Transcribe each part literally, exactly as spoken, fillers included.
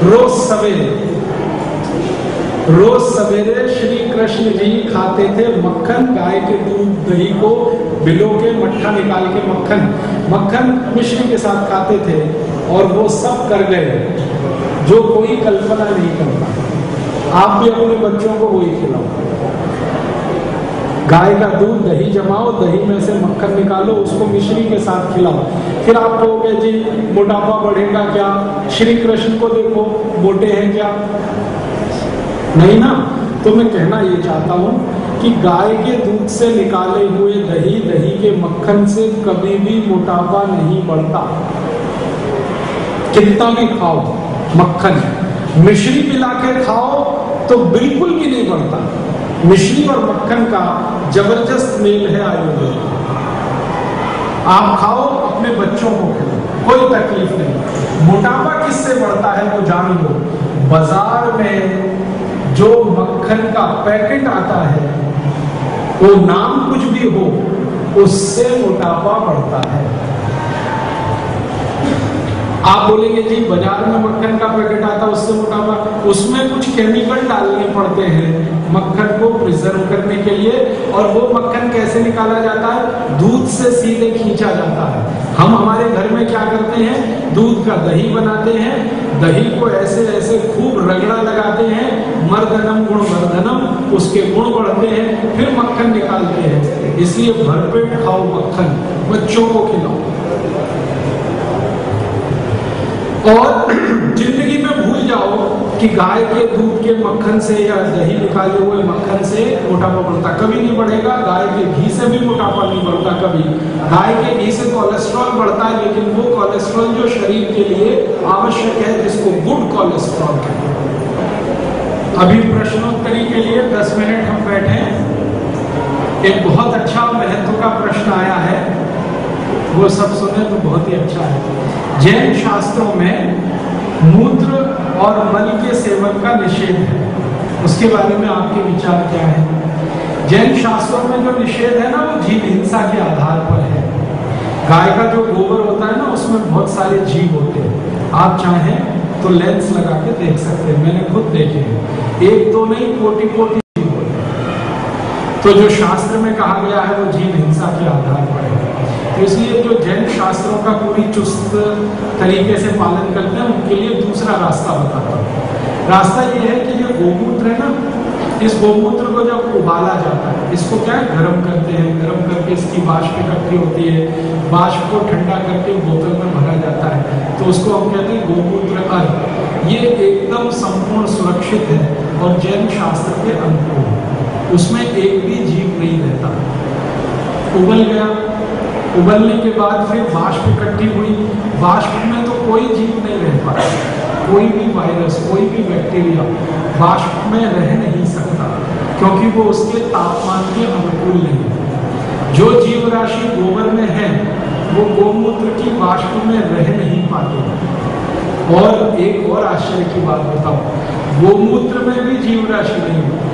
रोज सवेरे रोज सवेरे श्री कृष्ण जी खाते थे मक्खन, गाय के दूध दही को भिगो के मट्ठा निकाल के मक्खन मक्खन मिश्री के साथ खाते थे। और वो सब कर गए जो कोई कल्पना नहीं करता। आप भी अपने बच्चों को वही खिलाओ। गाय का दूध दही जमाओ, दही में से मक्खन निकालो, उसको मिश्री के साथ खिलाओ। फिर आप कहोगे जी मोटापा बढ़ेगा क्या? श्री कृष्ण को देखो, मोटे हैं क्या? नहीं ना। तो मैं कहना ये चाहता हूं कि गाय के दूध से निकाले हुए दही, दही के मक्खन से कभी भी मोटापा नहीं बढ़ता। कितना भी खाओ मक्खन, मिश्री मिला के खाओ तो बिल्कुल भी नहीं बढ़ता। मिश्री और मक्खन का जबरदस्त मेल है आयुर्वेद। आप खाओ, अपने बच्चों को खिलाओ, कोई तकलीफ नहीं। मोटापा किससे बढ़ता है वो जान लो। बाजार में जो मक्खन का पैकेट आता है, वो नाम कुछ भी हो, उससे मोटापा बढ़ता है। आप बोलेंगे जी बाजार में मक्खन का पैकेट आता है उससे मोटापा, उसमें कुछ केमिकल डालने पड़ते हैं मक्खन को प्रिजर्व करने के लिए। और वो मक्खन कैसे निकाला जाता है? दूध से सीधे खींचा जाता है। हम हमारे घर में क्या करते हैं? दूध का दही बनाते हैं, दही को ऐसे ऐसे खूब रगड़ा लगाते हैं, मर्दनम गुण वर्धनम, उसके गुण बढ़ते हैं, फिर मक्खन निकालते हैं। इसलिए भरपेट खाओ मक्खन, बच्चों को खिलाओ। और जिंदगी में भूल जाओ कि गाय के दूध के मक्खन से या दही निकाले हुए मक्खन से मोटापा बढ़ता, कभी नहीं बढ़ेगा। गाय के घी से भी मोटापा नहीं बढ़ता कभी। गाय के घी से कोलेस्ट्रॉल बढ़ता है, लेकिन वो कोलेस्ट्रॉल जो शरीर के लिए आवश्यक है, जिसको गुड कोलेस्ट्रॉल कहते हैं। अभी प्रश्नोत्तरी के लिए दस मिनट हम बैठे। एक बहुत अच्छा महत्व का प्रश्न आया है, वो सब सुने तो बहुत ही अच्छा है। जैन शास्त्रों में मूत्र और मल के सेवन का निषेध है, उसके बारे में आपके विचार क्या है? जैन शास्त्रों में जो निषेध है ना, वो जीव हिंसा के आधार पर है। गाय का जो गोबर होता है ना, उसमें बहुत सारे जीव होते हैं। आप चाहें तो लेंस लगा के देख सकते हैं, मैंने खुद देखे हैं। एक तो नहीं, कोटि कोटि जीव होते हैं। तो जो शास्त्र में कहा गया है वो जीव हिंसा के आधार पर है। तो इसलिए जो जैन शास्त्रों का पूरी चुस्त तरीके से पालन करते हैं, उनके लिए दूसरा रास्ता बताता हूँ। रास्ता ये है कि जो गोमूत्र है ना, इस गोमूत्र को जब उबाला जाता है, इसको क्या है, गर्म करते हैं, गर्म करके इसकी वाष्प इकट्ठी होती है, वाष्प को ठंडा करके बोतल में भरा जाता है, तो उसको हम कहते हैं गोमूत्र अर्घ। ये एकदम संपूर्ण सुरक्षित है और जैन शास्त्र के अनुकूल। उसमें एक भी जीव नहीं रहता। उबल गया, उबलने के बाद फिर वाष्प इकट्ठी हुई, वाष्प में तो कोई जीव नहीं रह पाता, कोई भी वायरस, कोई भी बैक्टीरिया वाष्प में रह नहीं सकता, क्योंकि वो उसके तापमान के अनुकूल नहीं। जो जीव राशि गोबर में है वो गोमूत्र की वाष्प में रह नहीं पाते। और एक और आश्चर्य की बात बताओ, गोमूत्र में भी जीव राशि नहीं होती।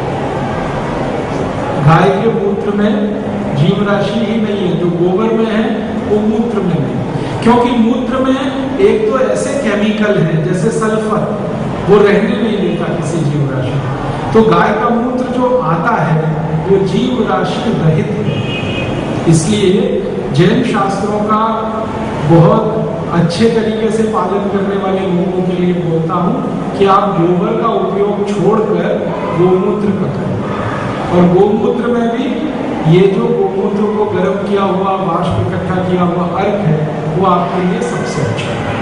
गाय के मूत्र में जीव राशि ही नहीं है, जो गोबर में है वो मूत्र में नहीं। क्योंकि मूत्र में एक तो ऐसे केमिकल है जैसे सल्फर, वो रहने नहीं देता किसी जीव राशि। तो गाय का मूत्र जो आता है वो जीव राशि रहित है। इसलिए जैन शास्त्रों का बहुत अच्छे तरीके से पालन करने वाले लोगों के लिए बोलता हूँ कि आप गोबर का उपयोग छोड़कर गोमूत्र का करें। और गोमूत्र में भी ये जो गोमूत्र को गर्म किया हुआ, वाष्प इकट्ठा किया हुआ अर्घ है, वो आपके लिए सबसे अच्छा है।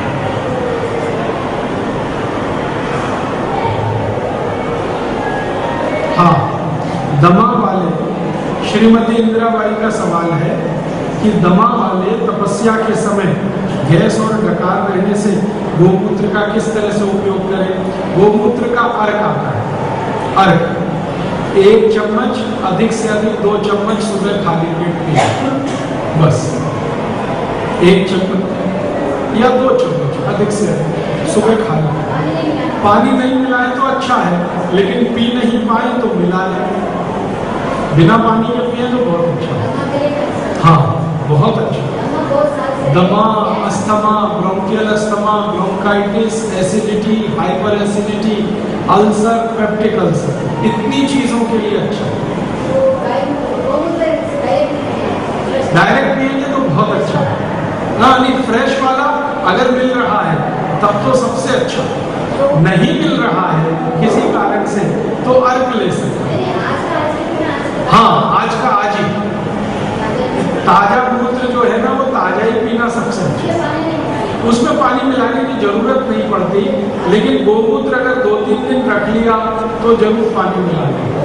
हाँ, दमा वाले, श्रीमती इंदिराबाई का सवाल है कि दमा वाले तपस्या के समय गैस और डकार रहने से गोमूत्र का किस तरह से उपयोग करें? गोमूत्र का अर्घ आता है। अर्घ एक चम्मच, अधिक से अधिक दो चम्मच सुबह खाली पेट पिए, बस एक चम्मच या दो चम्मच अधिक से अधिक सुबह खाली। पानी नहीं मिलाए तो अच्छा है, लेकिन पी नहीं पाए तो मिला लें। बिना पानी के पिए तो बहुत अच्छा है। हाँ, बहुत अच्छा, दमा, asthma, bronchial asthma, bronchitis, acidity, hyper acidity, ulcer, peptic ulcer, इतनी चीजों के लिए अच्छा है। डायरेक्ट पिएंगे तो बहुत अच्छा है ना, नहीं फ्रेश वाला अगर मिल रहा है तब तो सबसे अच्छा, नहीं मिल रहा है किसी कारण से तो अर्क ले सकते हैं। हाँ, आज का आज ही ताजा मूत्र जो है ना वो ताजा ही पीना सबसे अच्छा, उसमें पानी मिलाने की जरूरत नहीं पड़ती, लेकिन गोमूत्र अगर दो तीन दिन रख लिया तो जरूर पानी मिला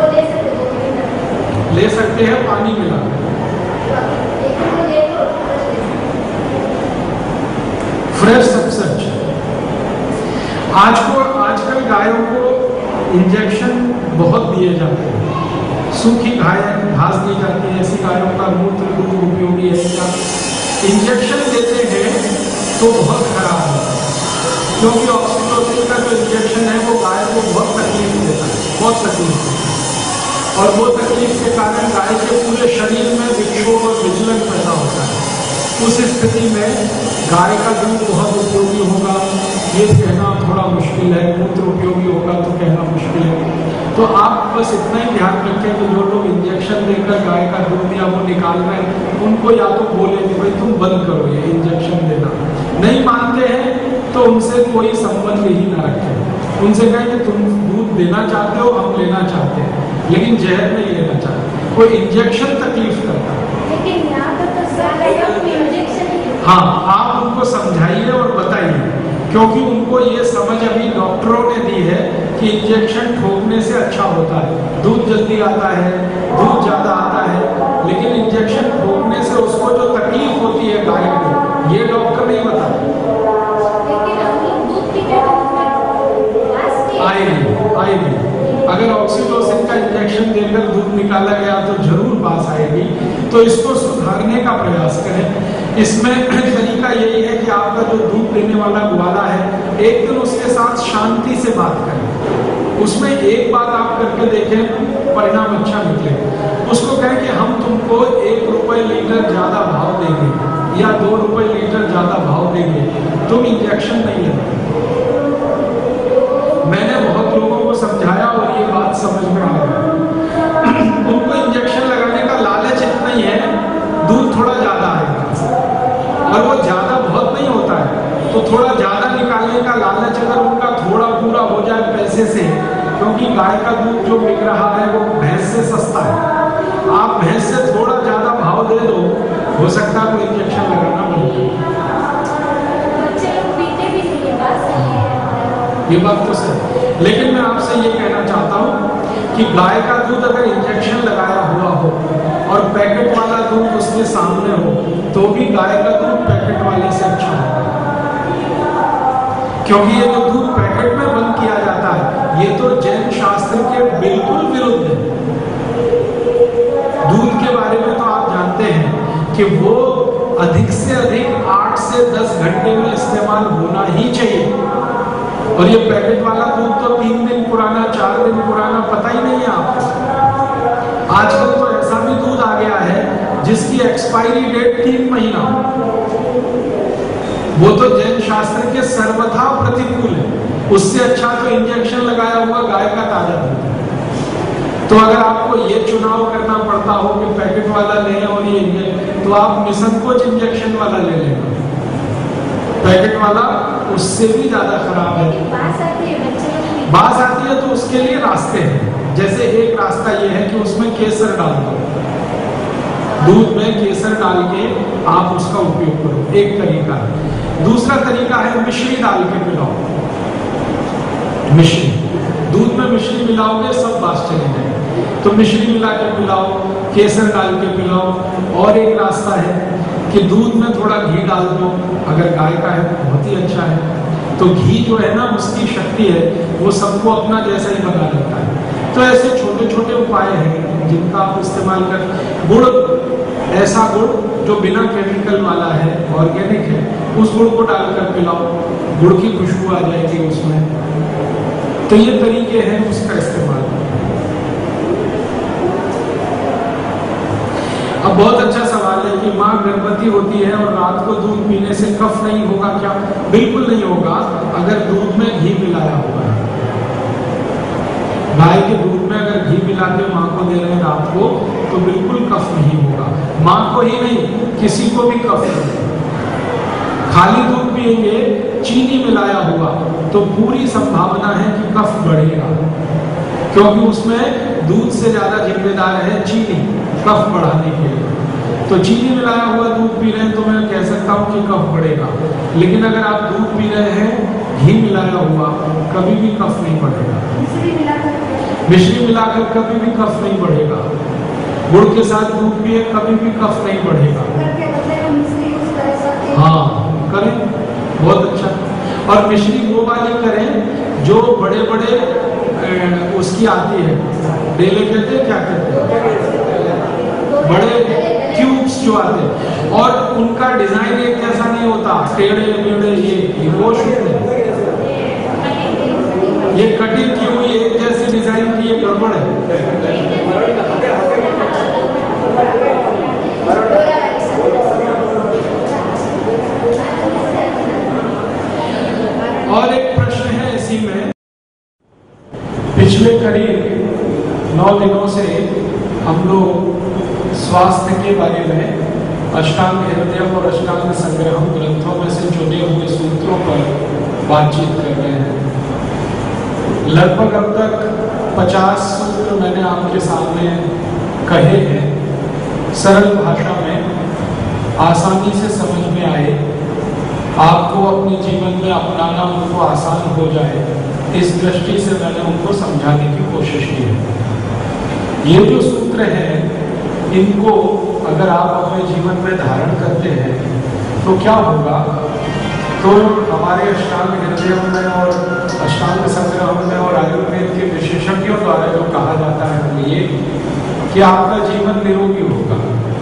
ले सकते हैं, पानी मिला। फ्रेश सबसे अच्छा। आज को आजकल गायों को इंजेक्शन बहुत दिए जाते हैं, सूखी गाय घास दी जाती है, ऐसी गायों का मूत्र दूध उपयोगी है क्या? इंजेक्शन देते हैं तो बहुत खराब है, क्योंकि ऑक्सीटोसिन का जो इंजेक्शन है वो गाय को बहुत तकलीफ देता है, बहुत तकलीफ देता है, और वो तकलीफ के कारण गाय के पूरे शरीर में विक्षोभ और विचलन पैदा होता है। उस स्थिति में गाय का दूध बहुत उपयोगी होगा ये कहना थोड़ा मुश्किल है, मूत्र उपयोगी होगा तो कहना मुश्किल है। तो आप बस इतना ही ध्यान रखें कि जो लोग इंजेक्शन देकर गाय का दूध या वो निकाल रहे हैं उनको या तो बोले कि भाई तुम बंद करो ये इंजेक्शन देना, नहीं मानते हैं तो उनसे कोई संबंध ही ना रखें, उनसे कहें कि तुम दूध देना चाहते हो, हम लेना चाहते हैं, लेकिन जहर नहीं लेना चाहते। कोई इंजेक्शन तकलीफ करता है, लेकिन यहाँ पर तो सर इंजेक्शन ही है। हाँ, आप उनको समझाइए और बताइए, क्योंकि उनको ये समझ अभी डॉक्टरों ने दी है कि इंजेक्शन ठोकने से अच्छा होता है, दूध जल्दी आता है, दूध ज्यादा आता है, लेकिन इंजेक्शन ठोकने से उसको जो तकलीफ होती है गाय को ये डॉक्टर नहीं बताते। लेकिन हम लोग दूध पीते आएगी आएगी अगर ऑक्सीटोसिन का इंजेक्शन देकर दूध निकाला गया तो जरूर बात आएगी, तो इसको सुधारने का प्रयास करें। इसमें तरीका यही है कि आपका जो दूध देने वाला ग्वाला है एक दिन उसके साथ शांति से बात करें, उसमें एक बात आप करके देखें परिणाम अच्छा निकले। उसको कहें कि हम तुमको एक रुपए लीटर ज्यादा भाव देंगे या दो रुपए लीटर ज्यादा भाव देंगे, तुम इंजेक्शन नहीं लेना। मैंने बहुत लोगों को समझाया और ये बात समझ में आ गई। उनको इंजेक्शन लगाने का लालच इतना ही है, दूध थोड़ा ज्यादा आएगा और वो ज्यादा बहुत नहीं होता है, तो थोड़ा ज्यादा निकालने का लालच अगर उनका थोड़ा पूरा हो जाए पैसे से, क्योंकि गाय का दूध जो बिक रहा है वो भैंस से सस्ता है, आप भैंस से थोड़ा ज्यादा भाव दे दो, हो सकता है कोई इंजेक्शन लगाना पड़े। ये बात तो सही, लेकिन मैं आपसे ये कहना चाहता हूँ कि गाय का दूध अगर इंजेक्शन लगाया हुआ हो और पैकेट वाला दूध उसके सामने हो तो भी गाय का दूध पैकेट वाले से अच्छा है, क्योंकि ये जो दूध पैकेट में बंद किया जाता है ये तो जैन शास्त्र के बिल्कुल विरुद्ध है। दूध के बारे में तो आप जानते हैं कि वो अधिक से अधिक आठ से दस घंटे में इस्तेमाल होना ही चाहिए, और ये पैकेट वाला दूध तो तीन दिन पुराना, चार दिन पुराना, पता ही नहीं है आपको। आजकल तो ऐसा भी दूध आ गया है जिसकी एक्सपायरी डेट तीन महीना, वो तो जैन शास्त्र के सर्वथा प्रतिकूल है। उससे अच्छा तो इंजेक्शन लगाया हुआ गाय का ताजा दूध। तो अगर आपको ये चुनाव करना पड़ता हो कि पैकेट वाला लें और ये, तो आप निसंकोच इंजेक्शन वाला ले लेना, पैकेट वाला उससे भी ज्यादा खराब है। बात आती है तो उसके लिए रास्ते हैं, जैसे एक रास्ता ये है कि उसमें केसर डाल दो, दूध में केसर डाल के आप उसका उपयोग करो, एक तरीका है। दूसरा तरीका है मिश्री डाल के पिलाओ, मिश्री, दूध में मिश्री मिलाओगे सब बात चली जाएगी, तो मिश्री मिला के पिलाओ, केसर डाल के पिलाओ। और एक रास्ता है कि दूध में थोड़ा घी डाल दो, अगर गाय का है तो बहुत ही अच्छा है, तो घी जो है ना उसकी शक्ति है, वो सबको अपना जैसा ही बना लेता है। तो ऐसे छोटे छोटे उपाय हैं जिनका आप इस्तेमाल कर। गुड़, ऐसा गुड़ जो बिना केमिकल वाला है, ऑर्गेनिक है, उस गुड़ को डालकर पिलाओ, गुड़ की खुशबू आ जाएगी उसमें। तो ये तरीके हैं उसका इस्तेमाल। अब बहुत अच्छा सवाल है कि माँ गर्भवती होती है और रात को दूध पीने से कफ नहीं होगा क्या? बिल्कुल नहीं होगा, अगर दूध में घी मिलाया हुआ है। गाय के दूध में अगर घी मिला के माँ को दे रहे हैं रात को, तो बिल्कुल कफ नहीं होगा। माँ को ही नहीं, किसी को भी कफ नहीं। खाली दूध पिएंगे चीनी मिलाया हुआ, तो पूरी संभावना है कि कफ बढ़ेगा, क्योंकि उसमें दूध से ज्यादा जिम्मेदार है चीनी कफ बढ़ाने के लिए। तो चीनी मिलाया हुआ दूध पी रहे हैं तो मैं कह सकता हूँ कि कफ बढ़ेगा। लेकिन अगर आप दूध पी रहे हैं घी मिलाया हुआ, कभी भी कफ नहीं बढ़ेगा। मिश्री मिलाकर कभी भी कफ नहीं बढ़ेगा। गुड़ के साथ दूध पिए, कभी भी कफ नहीं बढ़ेगा। हाँ करें, बहुत अच्छा। और मिश्री वो वाली करें जो बड़े बड़े उसकी आती है, डेले कहते हैं, क्या कहते हैं, बड़े क्यूब्स जो आते हैं, और उनका डिजाइन एक जैसा नहीं होता, टेढ़े मेढ़े, ये वो शुद्ध है। ये कटिंग की हुई एक जैसी डिजाइन की ये गड़बड़ है। और एक प्रश्न है इसी में, पिछले करीब नौ दिनों से हम लोग स्वास्थ्य के बारे में अष्टांग हृदयम और अष्टांग संग्रहम ग्रंथों में से चुने हुए सूत्रों पर बातचीत कर रहे हैं। लगभग अब तक पचास सूत्र मैंने आपके सामने कहे हैं, सरल भाषा में, आसानी से समझ में आए, आपको अपने जीवन में अपनाना उनको आसान हो जाए, इस दृष्टि से मैंने उनको समझाने की कोशिश की है। ये जो सूत्र हैं, इनको अगर आप अपने जीवन में धारण करते हैं तो क्या होगा? तो हमारे अष्टांग हृदयम में और अष्टांग संग्रहम में और आयुर्वेद के विशेषज्ञों द्वारा जो कहा जाता है वो ये कि आपका जीवन निरोगी होगा,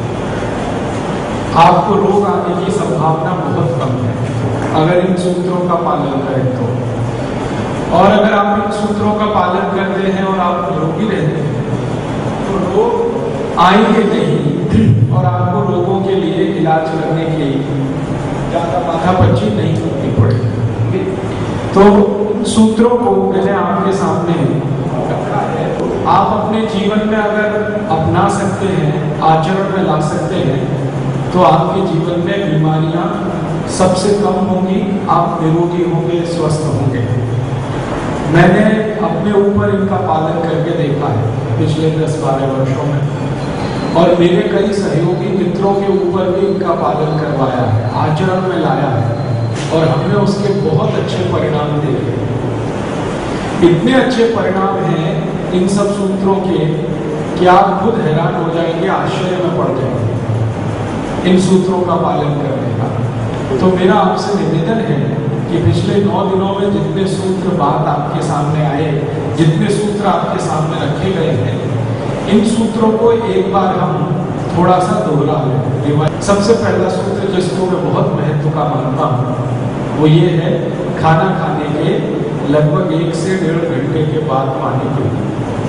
आपको रोग आने की संभावना बहुत कम है अगर इन सूत्रों का पालन करें तो। और अगर आप इन सूत्रों का पालन करते हैं और आप निरोगी रहते हैं तो रोग आएंगे नहीं, और आपको रोगों के लिए इलाज करने के लिए ज्यादा माथापच्ची नहीं करनी पड़ेगी। तो सूत्रों को मैंने आपके सामने रखा है, आप अपने जीवन में अगर अपना सकते हैं, आचरण में ला सकते हैं, तो आपके जीवन में बीमारियां सबसे कम होंगी, आप निरोगी होंगे, स्वस्थ होंगे। मैंने अपने ऊपर इनका पालन करके देखा है पिछले दस बारह वर्षों में, और मेरे कई सहयोगी मित्रों के ऊपर भी इनका पालन करवाया है, आचरण में लाया है, और हमने उसके बहुत अच्छे परिणाम देखे। इतने अच्छे परिणाम हैं इन सब सूत्रों के कि आप खुद हैरान हो जाएंगे, आश्चर्य में पड़ जाएंगे इन सूत्रों का पालन करने का। तो मेरा आपसे निवेदन है कि पिछले नौ दिनों में जितने सूत्र बात आपके सामने आए, जितने सूत्र आपके सामने रखे गए हैं, इन सूत्रों को एक बार हम थोड़ा सा दोहरा लें। सबसे पहला सूत्र जिसको मैं बहुत महत्व का मानता हूँ वो ये है, खाना खाने के लगभग एक से डेढ़ घंटे के बाद पानी पीना।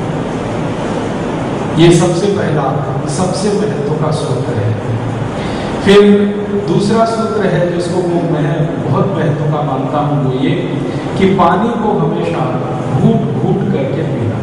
ये सबसे पहला, सबसे महत्व का सूत्र है। फिर दूसरा सूत्र है जिसको मैं बहुत महत्व का मानता हूँ वो ये कि पानी को हमेशा घूट घूट करके पीना,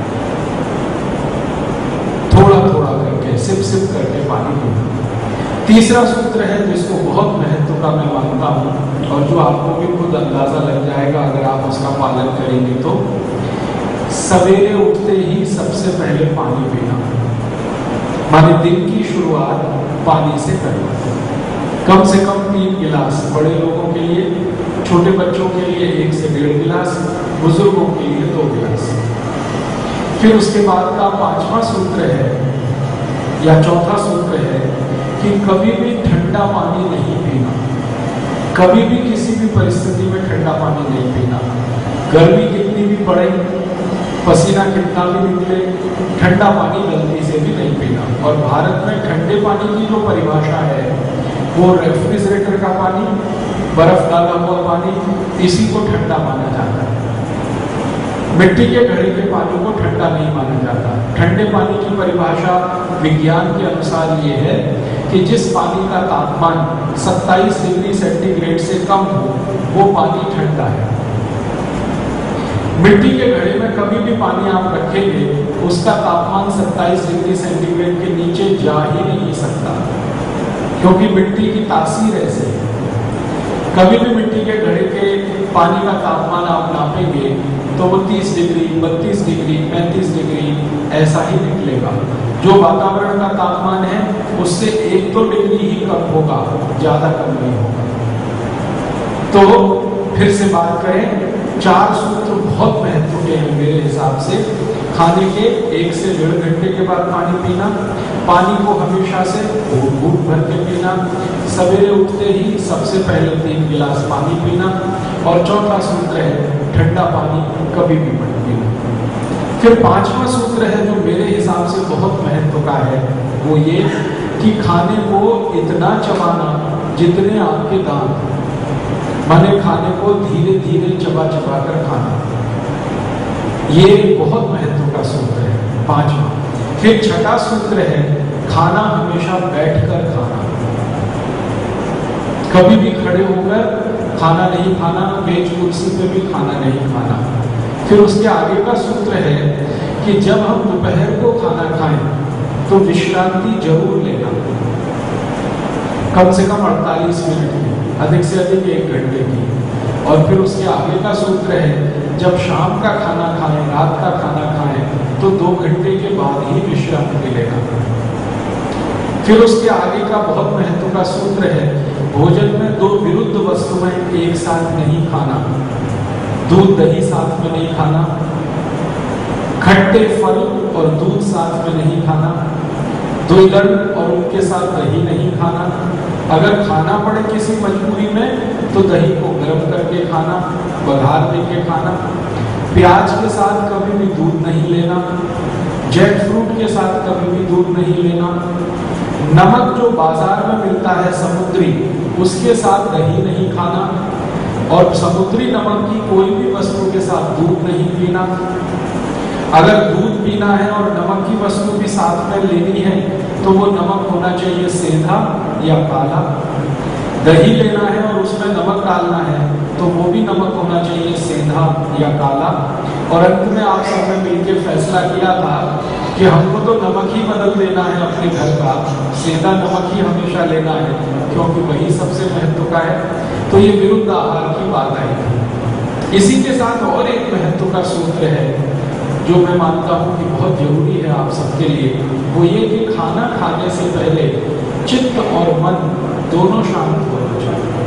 थोड़ा थोड़ा करके, सिप सिप करके पानी पीना। तीसरा सूत्र है जिसको बहुत महत्व का मैं मानता हूँ और जो आपको भी खुद अंदाजा लग जाएगा अगर आप उसका पालन करेंगे तो, सवेरे उठते ही सबसे पहले पानी पीना। माने दिन की शुरुआत पानी से करना, कम से कम तीन गिलास, बड़े लोगों के लिए, छोटे बच्चों के लिए एक से डेढ़ गिलास, बुजुर्गों के लिए दो गिलास। फिर उसके बाद का पांचवा सूत्र है या चौथा सूत्र है कि कभी भी ठंडा पानी नहीं पीना, कभी भी किसी भी परिस्थिति में ठंडा पानी नहीं पीना। गर्मी कितनी भी पड़े, पसीना कितना भी निकले, ठंडा पानी गलती से भी नहीं पीना। और भारत में ठंडे पानी की जो परिभाषा है वो रेफ्रिजरेटर का पानी, बर्फ डाला हुआ पानी, इसी को ठंडा माना जाता है। मिट्टी के घड़े के पानी को ठंडा नहीं माना जाता। ठंडे पानी की परिभाषा विज्ञान के अनुसार ये है कि जिस पानी का तापमान सत्ताईस डिग्री सेंटीग्रेड से कम हो वो पानी ठंडा है। मिट्टी के घड़े में कभी भी पानी आप रखेंगे उसका तापमान सत्ताईस डिग्री सेंटीग्रेड के नीचे जा ही नहीं सकता, क्योंकि मिट्टी की तासीर ऐसे है। कभी भी मिट्टी के घड़े के पानी का तापमान आप नापेंगे तो वो तीस डिग्री, बत्तीस डिग्री, पैंतीस डिग्री ऐसा ही निकलेगा। जो वातावरण का तापमान है उससे एक दो डिग्री ही कम होगा, ज्यादा कम नहीं होगा। तो फिर से बात करें, चार सूत्र बहुत महत्व के हैं मेरे हिसाब से। खाने के एक से डेढ़ घंटे के बाद पानी पीना, पानी को हमेशा से घूट भर के पीना, सवेरे उठते ही सबसे पहले तीन गिलास पानी पीना, और चौथा सूत्र है ठंडा पानी कभी भी मत पीना। फिर पांचवा सूत्र है जो मेरे हिसाब से बहुत महत्व का है, वो ये कि खाने को इतना चबाना जितने आपके दांत, माने खाने को धीरे धीरे चबा चबा कर खाना, ये बहुत महत्व का सूत्र है पांचवा। फिर छठा सूत्र है खाना हमेशा बैठकर खाना, कभी भी खड़े होकर खाना नहीं खाना, मेज कुर्सी पे भी खाना नहीं खाना। फिर उसके आगे का सूत्र है कि जब हम दोपहर को खाना खाएं तो विश्रांति जरूर लेना, कम से कम अड़तालीस मिनट की, अधिक से अधिक एक घंटे की। और फिर उसके आगे का सूत्र है जब शाम का खाना खाएं, रात का खाना खाएं तो दो घंटे के बाद ही विश्रांति लेना। फिर उसके आगे का बहुत महत्व का सूत्र है भोजन में दो विरुद्ध वस्तुएं एक साथ नहीं खाना, दूध दही साथ में नहीं खाना, खट्टे फल और दूध साथ में नहीं खाना, द्विदल और उनके साथ दही नहीं खाना। अगर खाना पड़े किसी मजबूरी में तो दही को गर्म करके खाना, बघार देके खाना। प्याज के साथ कभी भी दूध नहीं लेना, जैक फ्रूट के साथ कभी भी दूध नहीं लेना। नमक जो बाजार में मिलता है समुद्री, उसके साथ दही नहीं खाना, और समुद्री नमक की कोई भी वस्तु के साथ दूध नहीं पीना। अगर दूध पीना है और नमक की वस्तु भी साथ में लेनी है तो वो नमक होना चाहिए सेंधा या काला। दही लेना है और उसमें नमक डालना है तो वो भी नमक होना चाहिए सेंधा या काला। और अंत में आप सब ने मिलकर फैसला किया था कि हमको तो नमक ही बदल देना है अपने घर का, सेंधा नमक ही हमेशा लेना है क्योंकि वही सबसे महत्व का है। तो ये विरुद्ध आहार की बात आई थी। इसी के साथ और एक महत्व का सूत्र है जो मैं मानता हूं कि बहुत जरूरी है आप सबके लिए, वो ये कि खाना खाने से पहले चित्त और मन दोनों शांत होना चाहिए।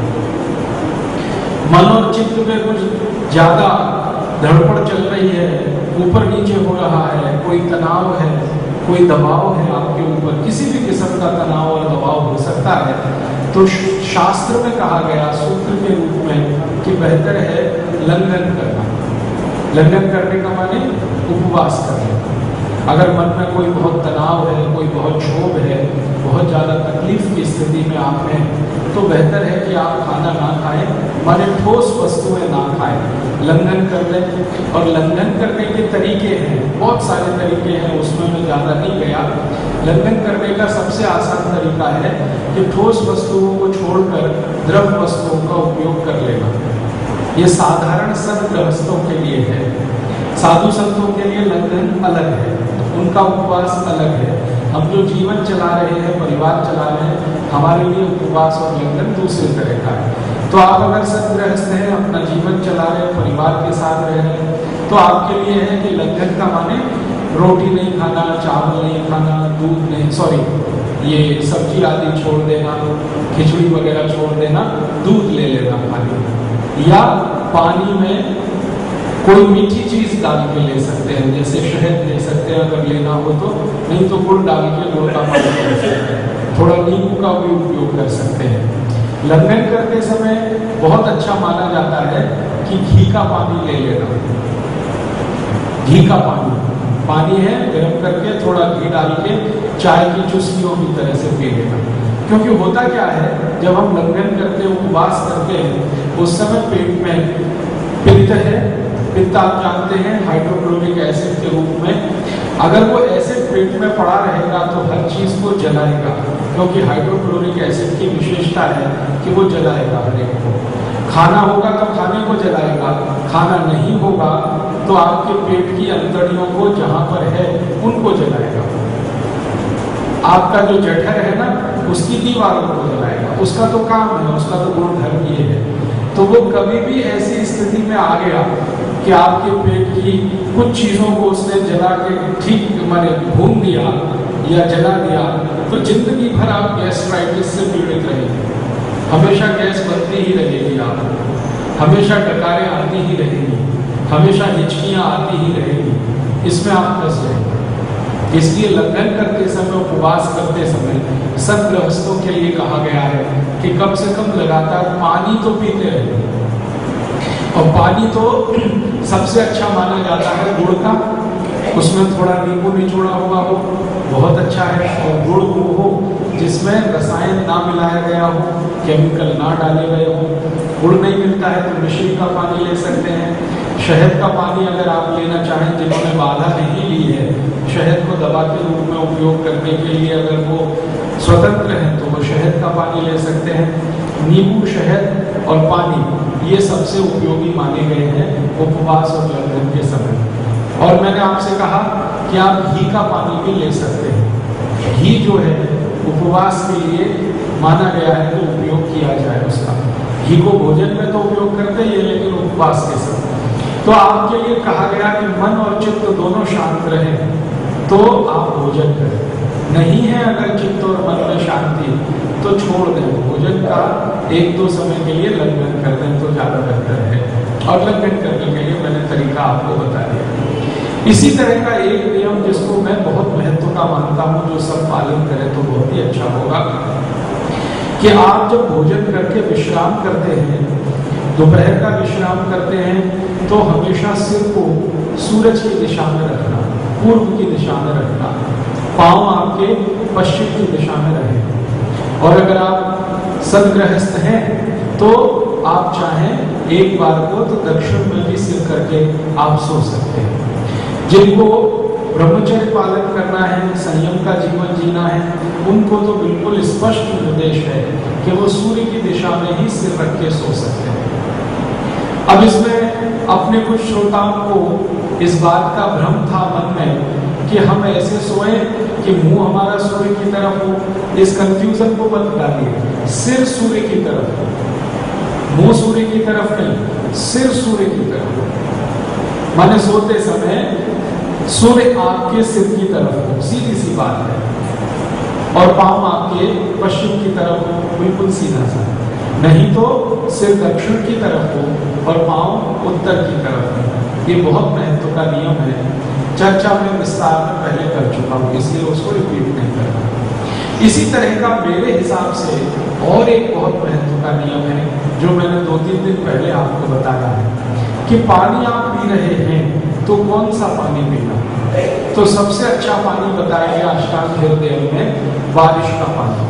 मन और चित्त में कुछ ज्यादा धड़पड़ चल रही है, ऊपर नीचे हो रहा है, कोई तनाव है, कोई दबाव है आपके ऊपर, किसी भी किस्म का तनाव और दबाव हो सकता है, तो शास्त्र में कहा गया सूत्र के रूप में कि बेहतर है लंघन करना। लंघन करने का माने उपवास करना। अगर मन में कोई बहुत तनाव है, कोई बहुत क्षोभ है, बहुत ज़्यादा तकलीफ की स्थिति में आप हैं, तो बेहतर है कि आप खाना ना खाएं, माने ठोस वस्तुएं ना खाएं, लंघन कर लें। और लंघन करने के तरीके हैं, बहुत सारे तरीके हैं, उसमें मैं ज़्यादा नहीं गया। लंघन करने का सबसे आसान तरीका है कि ठोस वस्तुओं को छोड़कर द्रव वस्तुओं का उपयोग कर लेना। ये साधारण संत गृहस्थों के लिए है, साधु संतों के लिए लंघन अलग है, उनका उपवास अलग है। हम जो जीवन चला रहे हैं, परिवार चला रहे हैं, हमारे लिए उपवास और लंघन दूसरे तरह का है। तो आप अगर संत गृहस्थ हैं, अपना जीवन चला रहे हैं, परिवार के साथ रह रहे हैं, तो आपके लिए है कि लंघन का माने रोटी नहीं खाना, चावल नहीं खाना, दूध नहीं, सॉरी ये सब्जी आदि छोड़ देना, खिचड़ी वगैरह छोड़ देना, दूध ले लेना खाली, या पानी में कोई मीठी चीज डाल के ले सकते हैं, जैसे शहद ले सकते हैं अगर लेना हो तो, नहीं तो गुड़ डाल के गुड़ का पानी ले सकते हैं, थोड़ा नींबू का भी उपयोग कर सकते हैं। लंघन करते समय बहुत अच्छा माना जाता है कि घी का पानी ले लेना। घी का पानी पानी है गर्म करके थोड़ा घी डाल के चाय की चुस्कियों की तरह से पी लेना। क्योंकि होता क्या है, जब हम लंघन करते हैं, उपवास करते हैं, उस समय पेट में पित्त है, पित्त आप जानते हैं हाइड्रोक्लोरिक एसिड के रूप में, अगर वो एसिड पेट में पड़ा रहेगा तो हर चीज को जलाएगा, क्योंकि हाइड्रोक्लोरिक एसिड की विशेषता है कि वो जलाएगा हर एक को। खाना होगा तो खाने को जलाएगा, खाना नहीं होगा तो आपके पेट की अंतड़ियों को जहां पर है उनको जलाएगा। आपका जो जठर है ना उसकी दीवारों को जलाएगा, उसका तो काम है, उसका तो गुणधर्म ये है। तो वो कभी भी ऐसी स्थिति में आ गया कि आपके पेट की कुछ चीजों को उसने जला के ठीक माने भून दिया या जला दिया, तो जिंदगी भर आप गैस्ट्राइटिस से पीड़ित रहेंगे, हमेशा गैस बनती ही रहेगी, आप हमेशा डकारें आती ही रहेंगी, हमेशा हिचकियां आती ही रहेंगी, इसमें आप फंस जाएंगे। इसलिए लंघन करते समय, उपवास करते समय सब गृहस्थों के लिए कहा गया है कि कम से कम लगातार पानी तो पीते रहे। और पानी तो सबसे अच्छा माना जाता है गुड़ का, उसमें थोड़ा नींबू निचोड़ा हुआ हो बहुत अच्छा है। और गुड़ वो हो जिसमें रसायन ना मिलाया गया हो, केमिकल ना डाले गए हो। गुड़ नहीं मिलता है तो मिश्री का पानी ले सकते हैं। शहद का पानी अगर आप लेना चाहें, जिन्होंने बाधा नहीं ली है शहद को दवा के रूप में उपयोग करने के लिए, अगर वो स्वतंत्र हैं तो वो शहद का पानी ले सकते हैं। नींबू, शहद और पानी ये सबसे उपयोगी माने गए हैं उपवास और लंघन के समय। और मैंने आपसे कहा कि आप घी का पानी भी ले सकते हैं। घी जो है उपवास के लिए माना गया है तो उपयोग किया जाए उसका। घी को भोजन में तो उपयोग करते ही है, लेकिन उपवास के समय तो आपके लिए कहा गया कि मन और चित्त दोनों शांत रहे तो आप भोजन करें। नहीं है अगर चित्त और मन में शांति तो छोड़ दें भोजन का, एक दो समय के लिए लंघन कर दें तो ज्यादा बेहतर है। और लंघन करने के लिए मैंने तरीका आपको बता दिया। इसी तरह का एक नियम जिसको मैं बहुत महत्व का मानता हूँ, जो सब पालन करें तो बहुत ही अच्छा होगा, कि आप जब भोजन करके विश्राम करते हैं, दोपहर का विश्राम करते हैं, तो हमेशा सिर को सूरज की दिशा में रखना, पूर्व की दिशा में रखना, पांव आपके पश्चिम की दिशा में रहे। और अगर आप सदगृहस्थ हैं तो आप चाहें एक बार को तो दक्षिण में भी सिर करके आप सो सकते हैं। जिनको ब्रह्मचर्य पालन करना है, संयम का जीवन जीना है, उनको तो बिल्कुल स्पष्ट निर्देश है कि वो सूर्य की दिशा में ही सिर रख के सो सकते हैं। अब इसमें अपने कुछ श्रोताओं को इस बात का भ्रम था मन में कि हम ऐसे सोए कि मुंह हमारा सूर्य की तरफ हो। इस कंफ्यूजन को मत डालिए। सिर सूर्य की तरफ हो, मुंह सूर्य की तरफ नहीं, सिर सूर्य की तरफ हो। माने सोते समय सूर्य आपके सिर की तरफ हो, सीधी सी बात है। और पांव आपके पश्चिम की तरफ हो, बिल्कुल सीधा सा। नहीं तो सिर दक्षिण की तरफ हो और पांव उत्तर की तरफ हो। ये बहुत महत्व का नियम है, चर्चा में विस्तार में पहले कर चुका हूँ, इसलिए उसको रिपीट नहीं करना। इसी तरह का मेरे हिसाब से और एक बहुत महत्व का नियम है जो मैंने दो तीन दिन पहले आपको बताया है कि पानी आप पी रहे हैं तो कौन सा पानी पीना। तो सबसे अच्छा पानी बताया गया अष्टांग हृदय में बारिश का पानी।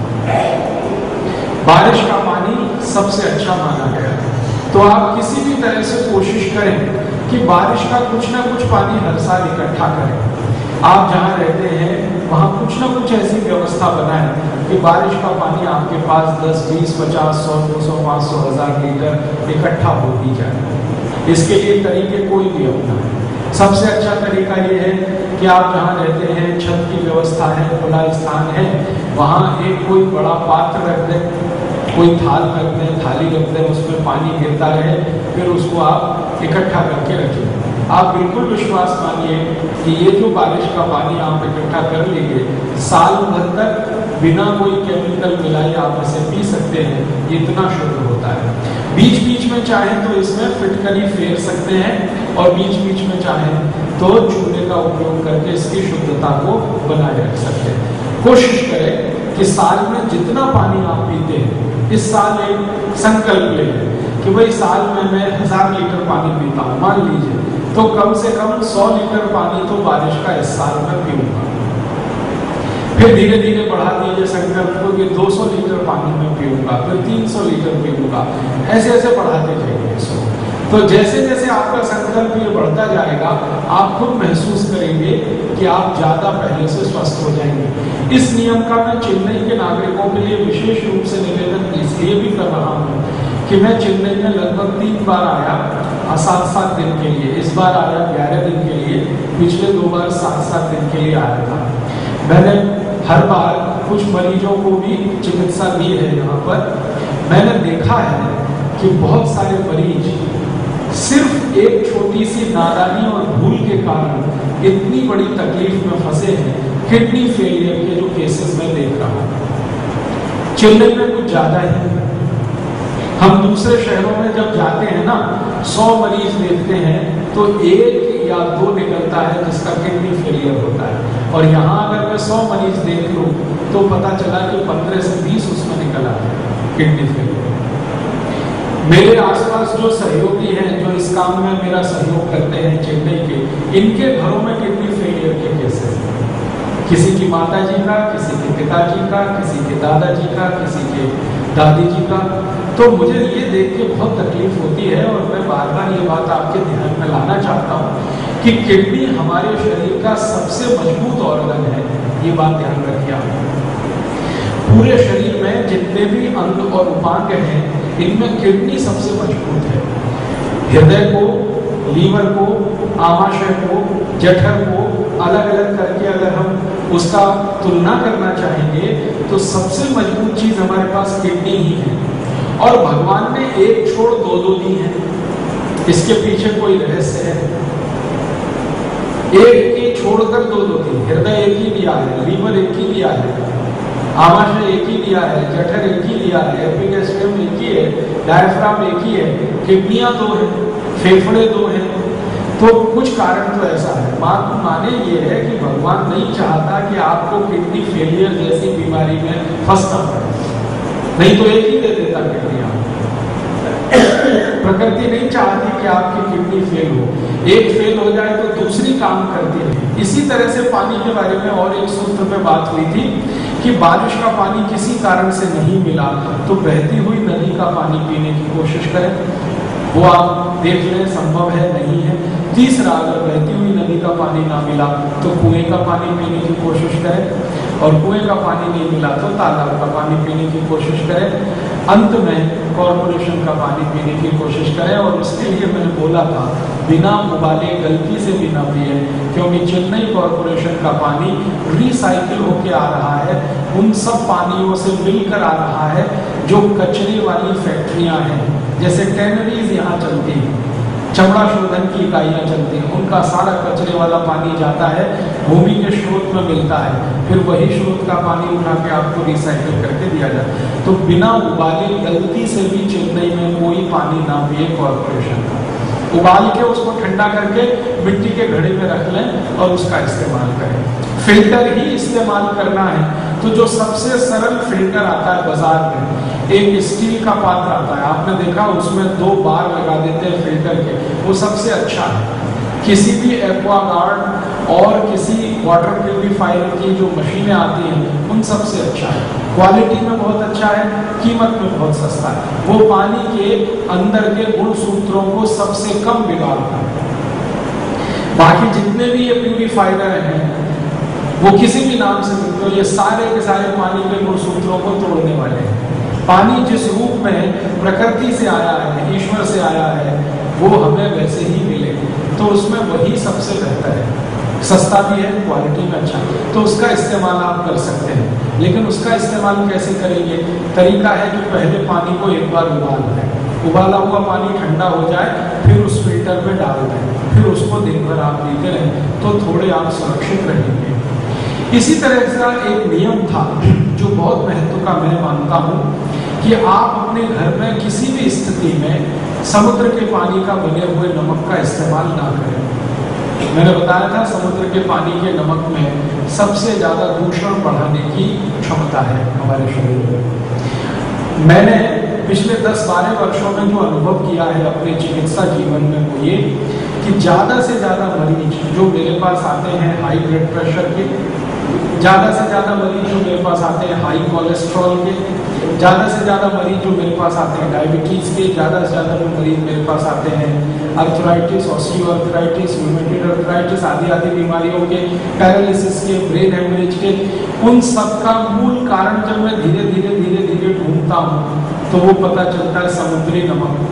बारिश का पानी सबसे अच्छा माना गया। तो आप किसी भी तरह से कोशिश करें कि बारिश का कुछ ना कुछ पानी हर साल इकट्ठा करें। आप जहाँ रहते हैं वहाँ कुछ ना कुछ ऐसी व्यवस्था बनाएं कि बारिश का पानी आपके पास दस, बीस, पचास, सौ, दो सौ, पाँच सौ, हजार लीटर इकट्ठा हो ही जाए। इसके लिए तरीके कोई भी अपनाएं। सबसे अच्छा तरीका ये है कि आप जहाँ रहते हैं छत की व्यवस्था है, खुला स्थान है, वहाँ एक कोई बड़ा पात्र रख दें, कोई थाल रख दें, थाली रख दें, उसमें पानी गिरता रहे, फिर उसको आप इकट्ठा करके रखें। आप बिल्कुल विश्वास मानिए कि ये जो बारिश का पानी आप इकट्ठा कर लेंगे, साल भर तक बिना कोई केमिकल मिलाए आप इसे पी सकते हैं। ये इतना शुद्ध होता है। बीच बीच में चाहें तो इसमें फिटकरी फेर सकते हैं और बीच बीच में चाहें तो चूल्हे का उपयोग करके इसकी शुद्धता को बनाए रख सकते हैं। कोशिश करें कि साल में जितना पानी आप पीते हैं, इस साल एक संकल्प लें कि भाई साल में मैं हजार लीटर पानी पीता हूँ, मान लीजिए, तो कम से कम सौ लीटर पानी तो बारिश का इस साल में पीऊंगा। फिर धीरे धीरे बढ़ा दीजिए संकल्प को कि दो सौ लीटर पानी में पीऊंगा, फिर तीन सौ लीटर पीऊंगा, ऐसे ऐसे बढ़ाते जाइए इसको। तो जैसे जैसे आपका संकल्प ये बढ़ता जाएगा, आप खुद महसूस करेंगे कि आप ज्यादा पहले से स्वस्थ हो जाएंगे। इस नियम का मैं चेन्नई के नागरिकों के लिए विशेष रूप से निवेदन इसलिए भी कर रहा हूँ कि मैं चेन्नई में लगभग तीन बार आया, सात सात दिन के लिए। इस बार आया ग्यारह दिन के लिए, पिछले दो बार सात सात दिन के लिए आया था। मैंने हर बार कुछ मरीजों को भी चिकित्सा दी है यहाँ पर। मैंने देखा है कि बहुत सारे मरीज सिर्फ एक छोटी सी नादानी और भूल के कारण इतनी बड़ी तकलीफ में फंसे हैं। किडनी फेलियर के जो केसेस मैं देख रहा हूँ चेन्नई में कुछ ज्यादा ही। हम दूसरे शहरों में जब जाते हैं ना, सौ मरीज देखते हैं तो एक या दो निकलता है जिसका किडनी फेलियर होता है, और यहाँ अगर मैं सौ मरीज देख लूँ तो पता चला कि पंद्रह से बीस उसमें निकला है किडनी फेलियर। मेरे आसपास जो सहयोगी हैं, जो इस काम में मेरा सहयोग करते हैं चेन्नई के, इनके घरों में किडनी फेलियर के केसेस हैं। किसी की माता जी का, किसी के पिताजी का, किसी के दादाजी का, किसी के दादी जी का। तो मुझे ये देख के बहुत तकलीफ होती है, और मैं बार बार ये बात आपके ध्यान में लाना चाहता हूँ कि किडनी हमारे शरीर का सबसे मजबूत ऑर्गन है। ये बात ध्यान रखिए आप। पूरे शरीर में जितने भी अंग और उपांग हैं, इनमें किडनी सबसे मजबूत है। हृदय को, लीवर को, आमाशय को, जठर को अलग अलग करके अगर हम उसका तुलना करना चाहेंगे तो सबसे मजबूत चीज हमारे पास किडनी ही है। और भगवान ने एक छोड़ दो दो दी है। इसके पीछे कोई रहस्य है। एक की छोड़कर दो दो दी। हृदय एक ही दिया है, लीवर एक ही दिया है, आमाशय एक ही दिया है, जठर एक ही दिया है, एपिगैस्ट्रियम एक ही है, डायफ्राम एक ही है, किडनियां दो है, फेफड़े दो हैं। तो कुछ कारण तो ऐसा है। बात माने ये है कि भगवान नहीं चाहता कि आपको किडनी फेलियर जैसी बीमारी में फंसना पड़े, नहीं तो एक ही दे देता किडनियां। प्रकृति नहीं चाहती कि आपकी किडनी फेल हो। एक फेल हो जाए तो दूसरी काम करती है। इसी तरह से पानी के बारे में और एक सूत्र पे बात हुई थी कि बारिश का पानी किसी कारण से नहीं मिला तो बहती हुई नदी का पानी पीने की कोशिश करें। वो आप देख लें संभव है नहीं है। तीसरा, अगर बहती हुई नदी का पानी ना मिला तो कुएं का पानी पीने की कोशिश करें, और कुएं का पानी नहीं मिला तो तालाब का पानी पीने की कोशिश करें। अंत में कॉर्पोरेशन का पानी पीने की कोशिश करें। और उसके लिए मैंने बोला था बिना उबाले गलती से भी ना पिए, क्योंकि चेन्नई कॉर्पोरेशन का पानी रिसाइकिल होके आ रहा है, उन सब पानियों से मिलकर आ रहा है जो कचरे वाली फैक्ट्रियां हैं। जैसे टैनरीज यहाँ चलती हैं, चमड़ा शोधन की इकाइयाँ चलती हैं, उनका सारा कचरे वाला पानी जाता है, भूमि के स्रोत में मिलता है, फिर वही स्रोत का पानी उठा के आपको रिसाइकिल करके दिया जाए। तो बिना उबाले गलती से भी चेन्नई में कोई पानी ना पिए कॉर्पोरेशन का। उबाल के उसको ठंडा करके मिट्टी के घड़े में रख लें और उसका इस्तेमाल करें। फिल्टर ही इस्तेमाल करना है तो जो सबसे सरल फिल्टर आता है बाजार में, एक स्टील का पात्र आता है, आपने देखा उसमें दो बार लगा देते हैं फिल्टर के, वो सबसे अच्छा है। किसी भी एक्वागार्ड और किसी वाटर प्यूरिफायर की जो मशीनें आती हैं उन सबसे अच्छा है, क्वालिटी में बहुत अच्छा है, कीमत में बहुत सस्ता है। वो पानी के अंदर के गुण सूत्रों को सबसे कम बिगाड़ता है। बाकी जितने भी ये प्यूरिफायर हैं वो किसी भी नाम से मिलते हो, ये सारे के सारे पानी के गुण सूत्रों को तोड़ने वाले हैं। पानी जिस रूप में प्रकृति से आया है, ईश्वर से आया है, वो हमें वैसे ही मिले, तो उसमें वही सबसे बेहतर है, सस्ता भी है, क्वालिटी में अच्छा, तो उसका इस्तेमाल आप कर सकते हैं। लेकिन उसका इस्तेमाल कैसे करेंगे? तरीका है कि पहले पानी को एक बार उबाल लें, उबाला हुआ पानी ठंडा हो जाए, फिर उस फिल्टर में डाल दें, फिर उसको दिन भर आप पीते रहें तो थोड़े आप सुरक्षित रहेंगे। इसी तरह का एक नियम था जो बहुत महत्व का मैं मानता हूँ कि आप अपने घर में किसी भी स्थिति में समुद्र के पानी का बने हुए नमक का इस्तेमाल ना करें। मैंने बताया था समुद्र के पानी के नमक में सबसे ज्यादा दूषण बढ़ाने की क्षमता है हमारे शरीर में। मैंने पिछले दस बारह वर्षों में जो अनुभव किया है अपने चिकित्सा जीवन में वो ये कि ज्यादा से ज्यादा मरीज जो मेरे पास आते हैं हाई ब्लड प्रेशर के, ज़्यादा से ज़्यादा मरीज जो मेरे पास आते हैं हाई कोलेस्ट्रॉल के, ज़्यादा से ज़्यादा मरीज जो मेरे पास आते हैं डायबिटीज़ के, ज़्यादा से ज़्यादा जो मरीज मेरे पास आते हैं अर्थराइटिस, ऑस्टियोआर्थराइटिस, रूमेटॉइड अर्थराइटिस आदि आदि बीमारियों के, पैरालिसिस के, ब्रेन हेमरेज के, उन सब का मूल कारण जब मैं धीरे धीरे धीरे धीरे ढूंढता हूँ तो वो पता चलता है समुद्री नमक।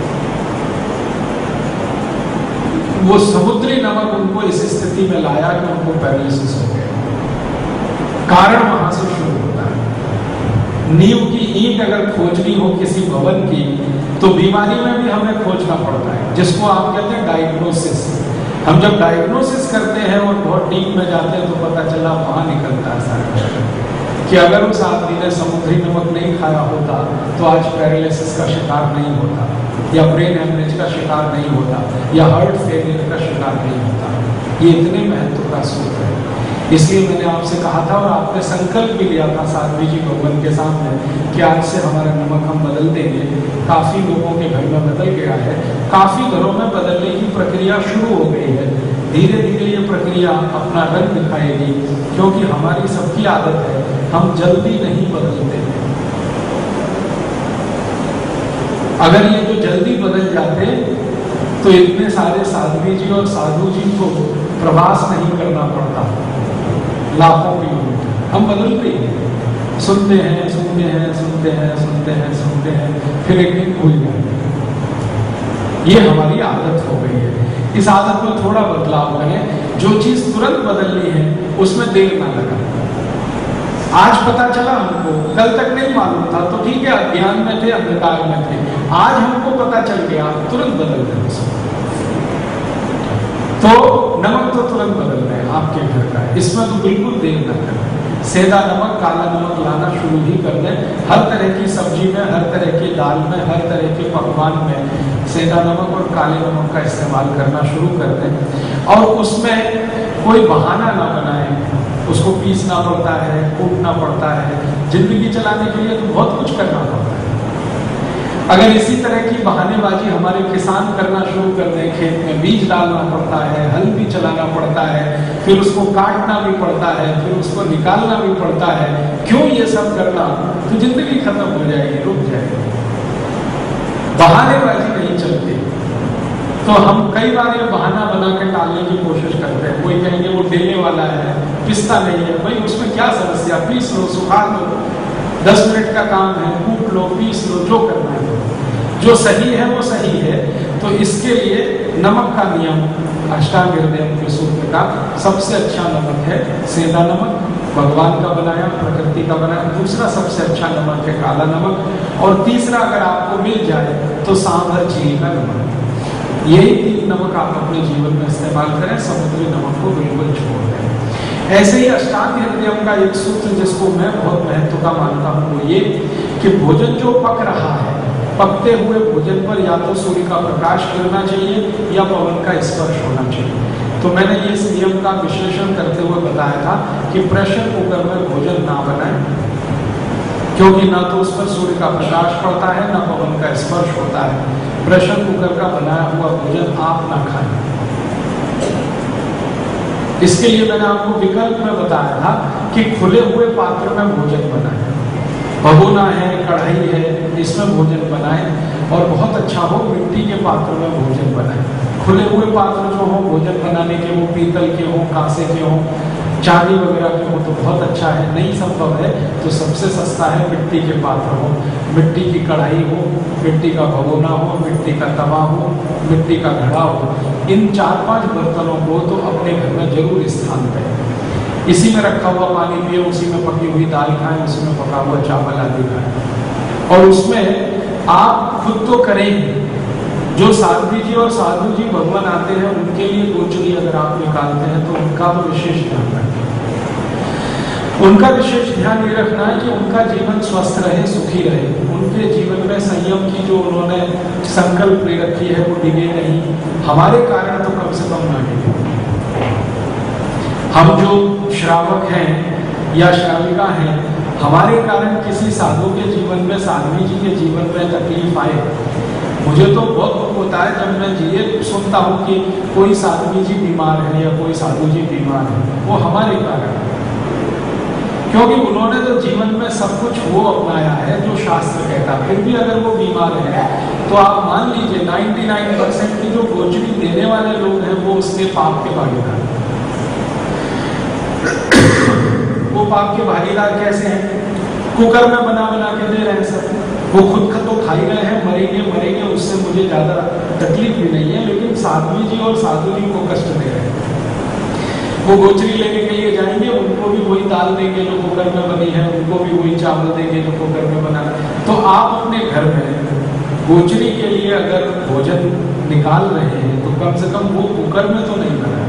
वो समुद्री नमक उनको इस स्थिति में लाया कि उनको पैरालिसिस हो गया। कारण वहां से शुरू होता है। नींव की ईंट अगर खोजनी हो किसी भवन की तो बीमारी में भी हमें खोजना पड़ता है, जिसको आप कहते हैं डायग्नोसिस। हम जब डायग्नोसिस करते हैं और बहुत डीप में जाते हैं तो पता चला वहां निकलता है सारा कि अगर उस आदमी ने समुद्री नमक नहीं खाया होता तो आज पैरालिसिस का शिकार नहीं होता, या ब्रेन हेमरेज का शिकार नहीं होता, या हार्ट फेलियर का शिकार नहीं होता। ये इतने महत्व का सूत्र है। इसलिए मैंने आपसे कहा था और आपने संकल्प भी लिया था साध्वी जी भगवान के सामने कि आज से हमारा नमक हम बदल देंगे। काफी लोगों के घर में बदल गया है, काफी घरों में बदलने की प्रक्रिया शुरू हो गई है। धीरे धीरे ये प्रक्रिया अपना रंग दिखाएगी, क्योंकि हमारी सबकी आदत है हम जल्दी नहीं बदलते। अगर ये जो जल्दी बदल जाते तो इतने सारे साध्वी जी और साधु जी को प्रवास नहीं करना पड़ता, लाखों किलोमीटर। हम बदलते हैं, सुनते हैं सुनते हैं सुनते हैं सुनते हैं सुनते हैं फिर एक दिन भूल जाते हैं। ये हमारी आदत हो गई है। इस आदत में थोड़ा बदलाव करें। जो चीज तुरंत बदलनी है उसमें देर ना लगा। आज पता चला हमको, कल तक नहीं मालूम था तो ठीक है, अज्ञान में थे, अंधकार में थे। आज हमको पता चल गया, तुरंत बदल दें उसको। तो नमक तो तुरंत बदल रहे हैं आपके घर का, इसमें तो बिल्कुल देर न करें। सेंधा नमक, काला नमक लाना शुरू ही कर दें। हर तरह की सब्जी में, हर तरह की दाल में, हर तरह के पकवान में सेंधा नमक और काले नमक का इस्तेमाल करना शुरू कर दें। और उसमें कोई बहाना ना बनाए, उसको पीसना पड़ता है, कूटना पड़ता है। जिंदगी चलाने के लिए तो बहुत कुछ करना पड़ता है। अगर इसी तरह की बहानेबाजी हमारे किसान करना शुरू कर दें, खेत में बीज डालना पड़ता है, हल भी चलाना पड़ता है, फिर उसको काटना भी पड़ता है, फिर उसको निकालना भी पड़ता है, क्यों ये सब करना, तो जिंदगी खत्म हो जाएगी, रुक जाएगी। बहानेबाजी नहीं चलती। तो हम कई बार ये बहाना बना के टालने की कोशिश करते हैं। कोई कहेंगे वो डेले वाला है, पिसता नहीं है। भाई उसमें क्या समस्या, पीस लो, सुखा लो, दस मिनट का काम है, कूट लो, पीस लो, जो करना है। जो सही है वो सही है। तो इसके लिए नमक का नियम, अष्टांग हृदय के सूत्र का सबसे अच्छा नमक है सेंधा नमक, भगवान का बनाया, प्रकृति का बनाया। दूसरा सबसे अच्छा नमक है काला नमक, और तीसरा अगर आपको मिल जाए तो सांभर चीनी का नमक। यही तीन नमक आप अपने जीवन में इस्तेमाल करें, समुद्री नमक को बिल्कुल छोड़ दें। ऐसे ही अष्टांग हृदय का एक सूत्र जिसको मैं बहुत महत्व का मानता हूँ वो ये कि भोजन जो पक रहा है, पकते हुए भोजन पर या तो सूर्य का प्रकाश गिरना चाहिए या पवन का स्पर्श होना चाहिए। तो मैंने इस नियम का विश्लेषण करते हुए बताया था कि प्रेशर कुकर में भोजन ना बनाएं, क्योंकि ना तो उस पर सूर्य का प्रकाश पड़ता है, ना पवन का स्पर्श होता है। प्रेशर कुकर का बनाया हुआ भोजन आप ना खाएं। इसके लिए मैंने आपको विकल्प में बताया था कि खुले हुए पात्र में भोजन बनाएं। भगोना है, कढ़ाई है, इसमें भोजन बनाएं। और बहुत अच्छा हो मिट्टी के पात्र में भोजन बनाएं। खुले हुए पात्र जो हो भोजन बनाने के, वो पीतल के हो, कांसे के हो, चांदी वगैरह के हो तो बहुत अच्छा है। नहीं संभव है तो सबसे सस्ता है मिट्टी के पात्र हो, मिट्टी की कढ़ाई हो, मिट्टी का भगोना हो, मिट्टी का तवा हो, मिट्टी का घड़ा हो। इन चार पांच बर्तनों को तो अपने घर में जरूर स्थान दें। इसी में रखा हुआ पानी पिए, उसी में पकी हुई दाल खाएं, उसी में पका हुआ चावल आदि खाएं। और उसमें आप खुद तो करेंगे, जो साध्वी जी और साधु जी भगवान आते हैं उनके लिए गोचरी अगर आप निकालते हैं तो उनका तो विशेष ध्यान रखें। उनका विशेष ध्यान ये रखना है कि उनका जीवन स्वस्थ रहे, सुखी रहे। उनके जीवन में संयम की जो उन्होंने संकल्प ले रखी है वो डिगे नहीं, हमारे कारण तो कम से कम ना डिगे। हम जो श्रावक हैं या श्राविका हैं, हमारे कारण किसी साधु के जीवन में, साध्वी जी के जीवन में तकलीफ आए। मुझे तो बहुत दुख होता है जब मैं ये सुनता हूँ कि कोई साध्वी जी बीमार है या कोई साधु जी बीमार है, वो हमारे कारण। क्योंकि उन्होंने तो जीवन में सब कुछ वो अपनाया है जो शास्त्र कहता है। फिर भी अगर वो बीमार है तो आप मान लीजिए निन्यानवे परसेंट की जो गोचरी देने वाले लोग हैं वो उसके पाप के भागीदार। वो पाप के भागीदार कैसे हैं? कुकर में बना बना के दे रहे हैं सब, वो खुद का तो खा ही रहे हैं, मरेंगे मरेंगे उससे मुझे ज्यादा तकलीफ भी नहीं है, लेकिन साध्वी जी और साधु जी को कष्ट दे रहे हैं। वो गोचरी लेने के लिए जाएंगे, उनको भी वही दाल देंगे जो कुकर में बनी है, उनको भी वही चावल देंगे जो कुकर में बना। तो आप अपने घर में गोचरी के लिए अगर भोजन निकाल रहे हैं तो कम से कम वो कुकर में तो नहीं बना,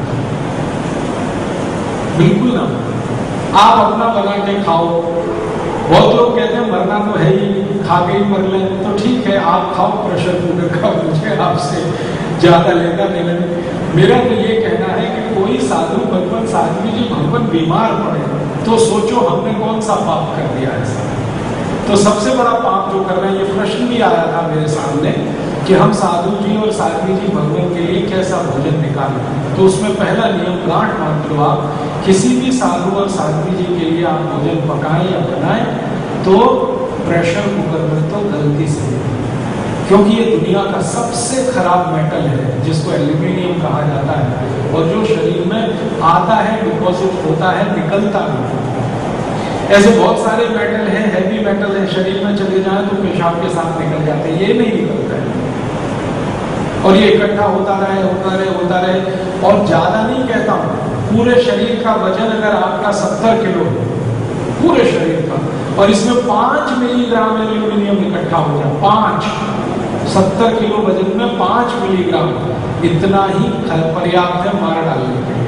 बिल्कुल ना। आप अपना बना के खाओ। बहुत लोग कहते हैं मरना तो है ही, खा के ही मर लें, तो ठीक है आप खाओ प्रेशर कुकर का, मुझे आपसे ज्यादा लेना देना नहीं। मेरा तो ये कहना है कि कोई साधु भगवान साध्वी जी भगवान बीमार पड़े तो सोचो हमने कौन सा पाप कर दिया ऐसा। तो सबसे बड़ा पाप जो कर रहे हैं, ये प्रश्न भी आया था मेरे सामने कि हम साधु जी और साध्वी जी भगवान के लिए कैसा भोजन निकालें। तो उसमें पहला नियम गांठ मान लो, आप किसी भी साधु और साध्वी जी के लिए आप भोजन पकाएं या बनाएं तो प्रेशर कुकर में तो गलती से, क्योंकि ये दुनिया का सबसे खराब मेटल है जिसको एल्यूमिनियम कहा जाता है, और जो शरीर में आता है डिपॉजिट होता है, निकलता नहीं। ऐसे बहुत सारे मेटल हैं, हैवी मेटल है, शरीर में चले जाए तो पेशाब के साथ निकल जाते हैं, ये नहीं निकलता है। और ये इकट्ठा होता रहे होता रहे होता रहे और ज्यादा नहीं कहता हूं, पूरे शरीर का वजन अगर आपका सत्तर किलो है पूरे शरीर का, और इसमें पांच मिलीग्राम एल्यूमिनियम इकट्ठा हो जाए, पांच सत्तर किलो वजन में पांच मिलीग्राम, इतना ही पर्याप्त है मार डालने के लिए।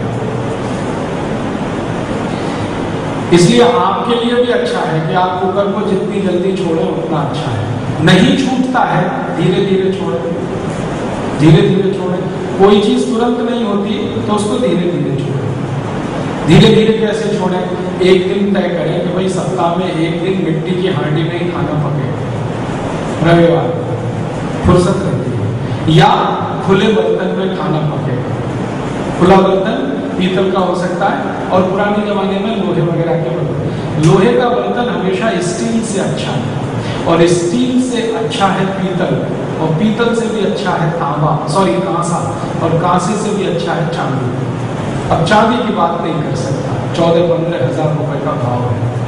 इसलिए आपके लिए भी अच्छा है कि आप कुकर को जितनी जल्दी छोड़ें उतना अच्छा है। नहीं छूटता है, धीरे धीरे छोड़ें, धीरे धीरे छोड़ें। कोई चीज तुरंत नहीं होती तो उसको धीरे धीरे छोड़ें। धीरे धीरे कैसे छोड़ें? एक दिन तय करें कि भाई सप्ताह में एक दिन मिट्टी की हांडी में ही खाना पकेगा, रविवार फुर्सत रहती है, या खुले बर्तन में खाना पकेगा। खुला बर्तन पीतल का हो सकता है, और पुराने जमाने में लोहे वगैरह के बर्तन। लोहे का बर्तन हमेशा स्टील से अच्छा है, और स्टील से अच्छा है पीतल, और पीतल से भी अच्छा है तांबा, सॉरी कांसा, और कांसे से भी अच्छा है चांदी। अब चांदी की बात नहीं कर सकता, चौदह पंद्रह हजार रुपए का भाव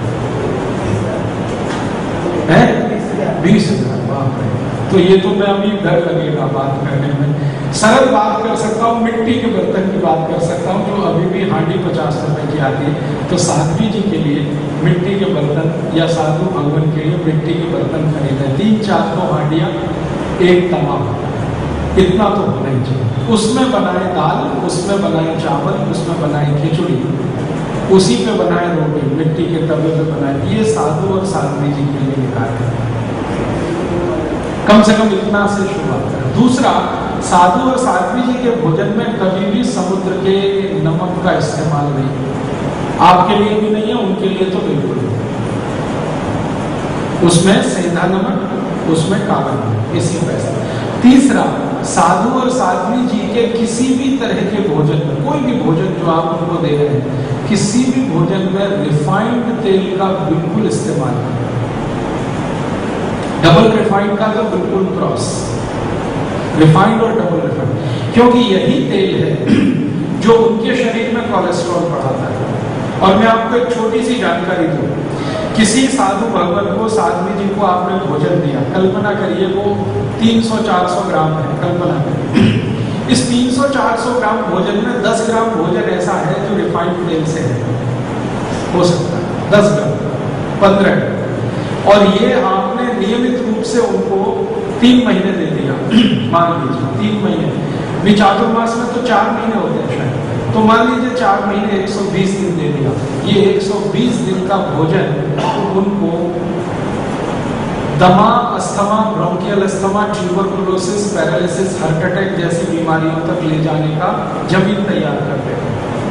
है, बीस हजार बाप है। तो ये तो मैं अभी डर लगेगा बात करने में। सरल बात कर सकता हूँ, मिट्टी के बर्तन की बात कर सकता हूँ जो अभी भी हांडी पचास रुपए की आती है। तो साध्वी जी के लिए मिट्टी के बर्तन, या साधु भगवान के लिए मिट्टी के बर्तन खरीदें, तीन चार तो हांडियां, एक तवा, इतना तो होना ही चाहिए। उसमें बनाए दाल, उसमें बनाए चावल, उसमें बनाए खिचड़ी, उसी पे बनाए रोटी, मिट्टी के तवे पे बनाए। ये साधु और साध्वी जी के लिए निकाले, कम से कम इतना से शुरुआत करें। दूसरा, साधु और साध्वी जी के भोजन में कभी भी समुद्र के नमक का इस्तेमाल नहीं। आपके लिए भी नहीं है, उनके लिए तो बिल्कुल नहीं। उसमें सेंधा नमक, उसमें काला नमक, इसी पैसा। तीसरा, साधु और साध्वी जी के किसी भी तरह के भोजन में, कोई भी भोजन जो आप उनको दे रहे हैं, किसी भी भोजन में रिफाइंड तेल का बिल्कुल इस्तेमाल नहीं। डबल रिफाइंड का तो बिल्कुल क्रॉस, रिफाइंड और डबल रिफाइंड, क्योंकि यही तेल है जो उनके शरीर में कोलेस्ट्रॉल बढ़ाता है। और मैं आपको एक छोटी सी जानकारी दूं, किसी साधु भगवान को, साध्वी जी को आपने भोजन दिया, कल्पना करिए वो तीन सौ चार सौ ग्राम है, कल्पना करिए इस तीन सौ चार सौ ग्राम भोजन में दस ग्राम भोजन ऐसा है जो रिफाइंड तेल से है, हो सकता है दस ग्राम, पंद्रह ग्राम, और ये आपने नियमित रूप से उनको तीन महीने दे दिया, मान लीजिए तीन महीने, चातुर्मास में तो चार महीने होते हैं शायद, तो मान लीजिए चार महीने एक सौ बीस दिन दे दिया। ये एक सौ बीस दिन का भोजन उनको दमा, asthma, bronchial asthma, tuberculosis, paralysis, heart attack जैसी बीमारियों तक ले जाने का जमीन तैयार कर देगा।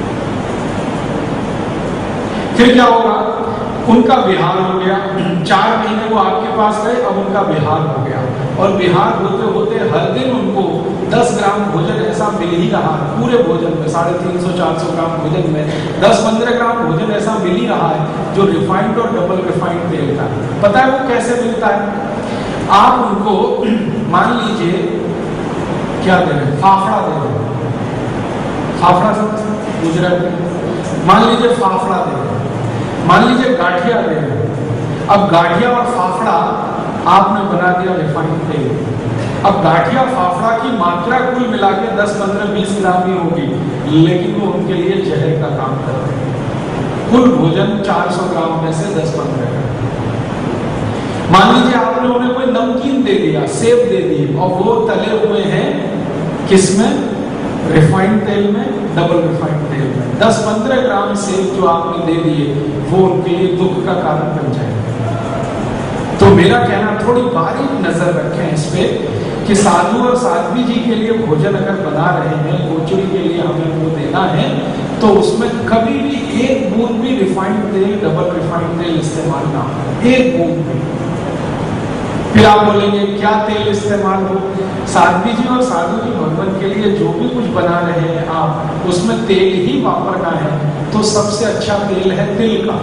फिर क्या होगा? उनका बिहार हो गया, चार महीने वो आपके पास गए, अब उनका बिहार हो गया, और बिहार होते होते हर दिन उनको दस ग्राम भोजन ऐसा मिल ही रहा है, पूरे भोजन में साढ़े तीन सौ चार सौ ग्राम भोजन में दस पंद्रह ग्राम भोजन ऐसा मिल ही रहा है जो रिफाइंड और डबल रिफाइंड तेल का। पता है वो कैसे मिलता है? आप उनको मान लीजिए क्या दे रहे हैं, फाफड़ा दे रहे हैं, फाफड़ा सब गुजरात में, मान लीजिए फाफड़ा दे रहे हैं, मान लीजिए गाठिया दे रहे हैं। अब गाठिया और फाफड़ा आपने बना दिया रिफाइंड तेल। अब गाठिया फाफड़ा की मात्रा कुल मिला के दस पंद्रह बीस ग्राम ही होगी, लेकिन वो उनके लिए जहर का काम करते हैं। कुल भोजन चार सौ ग्राम में से दस पंद्रह ग्राम। मान लीजिए आपने उन्हें कोई नमकीन दे दिया, सेब दे दी, और वो तले हुए हैं किसमें? रिफाइंड तेल में, डबल रिफाइंड तेल में। दस पंद्रह ग्राम सेब जो आपने दे दिए वो उनके लिए दुख का कारण बन जाएगा। तो मेरा कहना, थोड़ी बारीक नजर रखें इस पे कि साधु और साध्वी जी के लिए भोजन अगर बना रहे हैं, गोचरी के लिए हमें वो देना है, तो उसमें कभी भी एक बूंद भी रिफाइंड तेल, डबल रिफाइंड तेल इस्तेमाल ना हो, एक बूंद भी। फिर आप बोलेंगे क्या तेल इस्तेमाल हो? साध्वी जी और साधु जी भगवान के लिए जो भी कुछ बना रहे हैं आप, उसमें तेल ही वापरना है, तो सबसे अच्छा तेल है तिल का,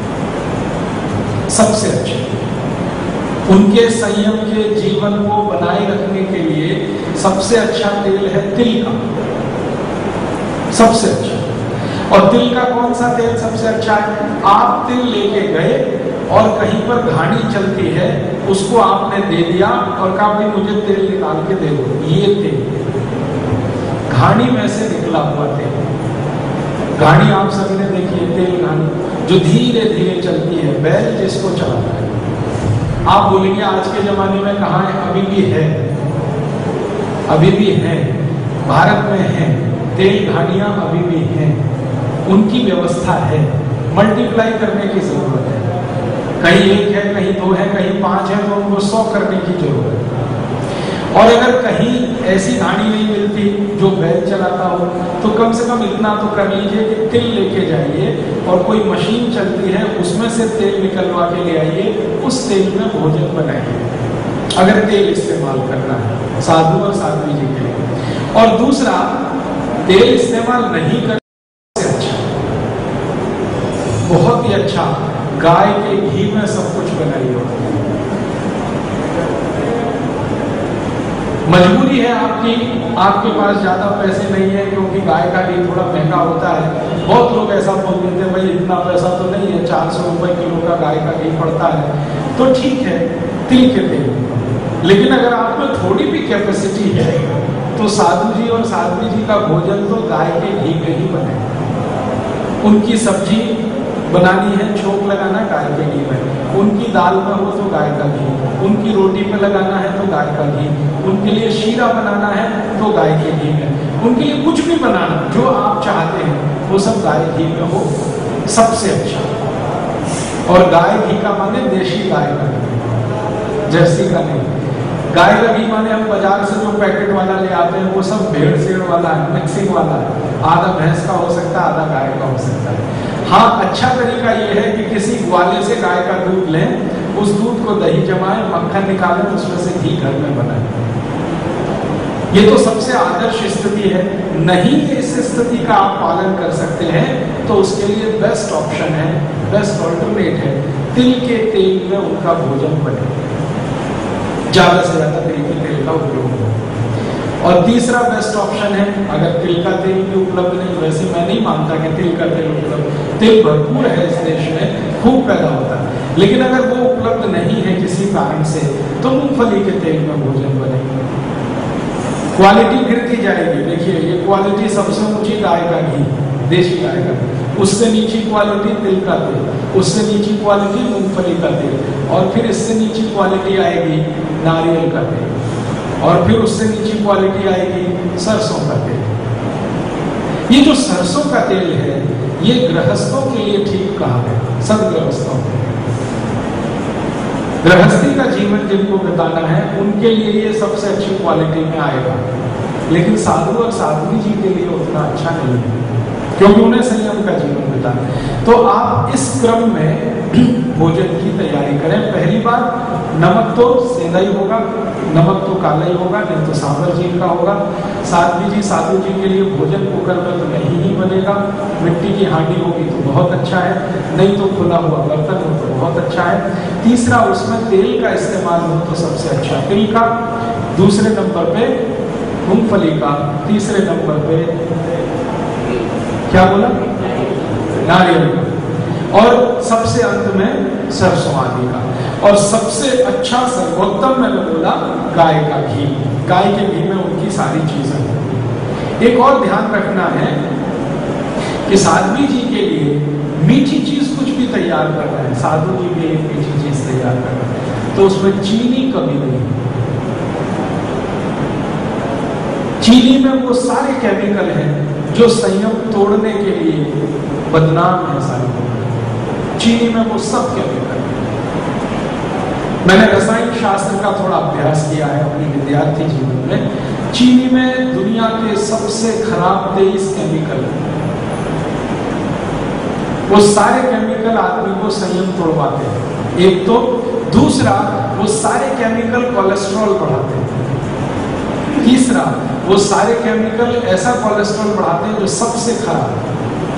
सबसे अच्छा। उनके संयम के जीवन को बनाए रखने के लिए सबसे अच्छा तेल है तिल का, सबसे अच्छा। और तिल का कौन सा तेल सबसे अच्छा है? आप तिल लेके गए और कहीं पर घानी चलती है, उसको आपने दे दिया और कहा भाई मुझे तेल निकाल के दे दो, ये तेल घानी में से निकला हुआ तेल। घानी आप सभी ने देखी है, तेल घानी जो धीरे धीरे चलती है, बैल जिसको चलाता है। आप बोलेंगे आज के जमाने में कहाँ है? अभी भी है, अभी भी है, भारत में है, तेल घानियां अभी भी हैं, उनकी व्यवस्था है। मल्टीप्लाई करने की जरूरत है, कहीं एक है, कहीं दो है, कहीं पांच है, तो उनको सौ करने की जरूरत है। और अगर कहीं ऐसी घानी नहीं मिलती जो बैल चलाता हो, तो कम से कम इतना तो कर लीजिए कि तिल लेके जाइए और कोई मशीन चलती है उसमें से तेल निकलवा के ले आइए, उस तेल में भोजन बनाइए, अगर तेल इस्तेमाल करना है साधु और साध्वी जी के लिए। और दूसरा, तेल इस्तेमाल नहीं करने से अच्छा, बहुत ही अच्छा, गाय के घी में सब कुछ बनाइए। मजबूरी है आपकी, आपके पास ज्यादा पैसे नहीं है क्योंकि गाय का घी थोड़ा महंगा होता है। बहुत लोग ऐसा बोल देते हैं भाई इतना पैसा तो नहीं है, चार सौ रुपए किलो का गाय का घी पड़ता है, तो ठीक है तिल के तेल। लेकिन अगर आप में थोड़ी भी कैपेसिटी है तो साधु जी और साध्वी जी का भोजन तो गाय के घी में ही बने। उनकी सब्जी बनानी है, छोंक लगाना गाय के घी में, उनकी दाल में हो तो गाय का घी, उनकी रोटी पे लगाना है तो गाय का घी, उनके लिए शीरा बनाना है तो गाय के घी में, उनके लिए कुछ भी बनाना जो आप चाहते हैं वो सब गाय घी में हो, सबसे अच्छा। और गाय घी का माने देशी गाय का घी, जर्सी का नहीं। गाय का घी माने हम बाजार से जो पैकेट वाला ले आते हैं वो सब भेड़ सेड़ वाला है, मिक्सिंग वाला है, आधा भैंस का हो सकता है, आधा गाय का हो सकता है। हाँ, अच्छा तरीका ये है कि किसी ग्वाले से गाय का दूध लें, उस दूध को दही जमाएं, मक्खन निकालें, उसमें से घी घर में बनाएं। ये तो सबसे आदर्श स्थिति है। नहीं इस स्थिति का आप पालन कर सकते हैं तो उसके लिए बेस्ट ऑप्शन है, बेस्ट ऑल्टरनेट है, तिल के तेल में उनका भोजन बने, ज्यादा से ज्यादा तिल के तेल का उपयोग हो। और तीसरा बेस्ट ऑप्शन है, अगर तिल का तेल भी उपलब्ध नहीं, वैसे मैं नहीं मानता कि तिल का तेल उपलब्ध, तेल भरपूर है इस देश में, खूब पैदा होता है, लेकिन अगर वो उपलब्ध नहीं है किसी कारण से तो मूंगफली के तेल में भोजन बनेगा। क्वालिटी गिरती जाएगी। देखिए ये क्वालिटी सबसे ऊंची गाय का घी, देशी गाय का, उससे नीची क्वालिटी तिल का तेल, उससे नीची क्वालिटी मूंगफली का तेल, और फिर इससे नीची क्वालिटी आएगी नारियल का तेल, और फिर उससे नीची क्वालिटी आएगी सरसों का तेल। ये जो सरसों का तेल है ये गृहस्थों के लिए ठीक कहा है, सदगृहस्थों के लिए। गृहस्थी का जीवन जिनको बिताना है उनके लिए ये सबसे अच्छी क्वालिटी में आएगा, लेकिन साधु और साध्वी जी के लिए उतना अच्छा नहीं है। क्योंकि उन्हें संयम का जीवन मिला। तो आप इस क्रम में भोजन की तैयारी करें। पहली बात, नमक तो सेंधा ही होगा, नमक तो काला ही होगा, नहीं तो सांभर जी का होगा। साध्वी जी साधु जी के लिए भोजन कुकर में तो नहीं ही बनेगा, मिट्टी की हांडी होगी तो बहुत अच्छा है, नहीं तो खुला हुआ बर्तन हो तो बहुत अच्छा है। तीसरा, उसमें तेल का इस्तेमाल हो तो सबसे अच्छा तिल का, दूसरे नंबर पे मूंगफली का, तीसरे नंबर पे क्या बोला, नारियल का, और सबसे अंत में सरसों आदि का। और सबसे अच्छा सर्वोत्तम मैंने बोला गाय का घी, गाय के घी में उनकी सारी चीजें होंगी। एक और ध्यान रखना है कि साध्वी जी के लिए मीठी चीज कुछ भी तैयार कर रहे हैं, साधु जी के लिए मीठी चीज तैयार कर रहे हैं तो उसमें चीनी कभी नहीं। चीनी में वो सारे केमिकल हैं जो संयम तोड़ने के लिए बदनाम है सारे, चीनी में वो सब केमिकल। मैंने रसायन शास्त्र का थोड़ा अभ्यास किया है अपने विद्यार्थी जीवन में। चीनी में दुनिया के सबसे खराब तेईस केमिकल हैं। वो सारे केमिकल आदमी को संयम तोड़वाते हैं, एक तो। दूसरा, वो सारे केमिकल कोलेस्ट्रॉल बढ़ाते हैं। तीसरा, वो सारे केमिकल ऐसा कोलेस्ट्रॉल बढ़ाते हैं जो सबसे खराब है।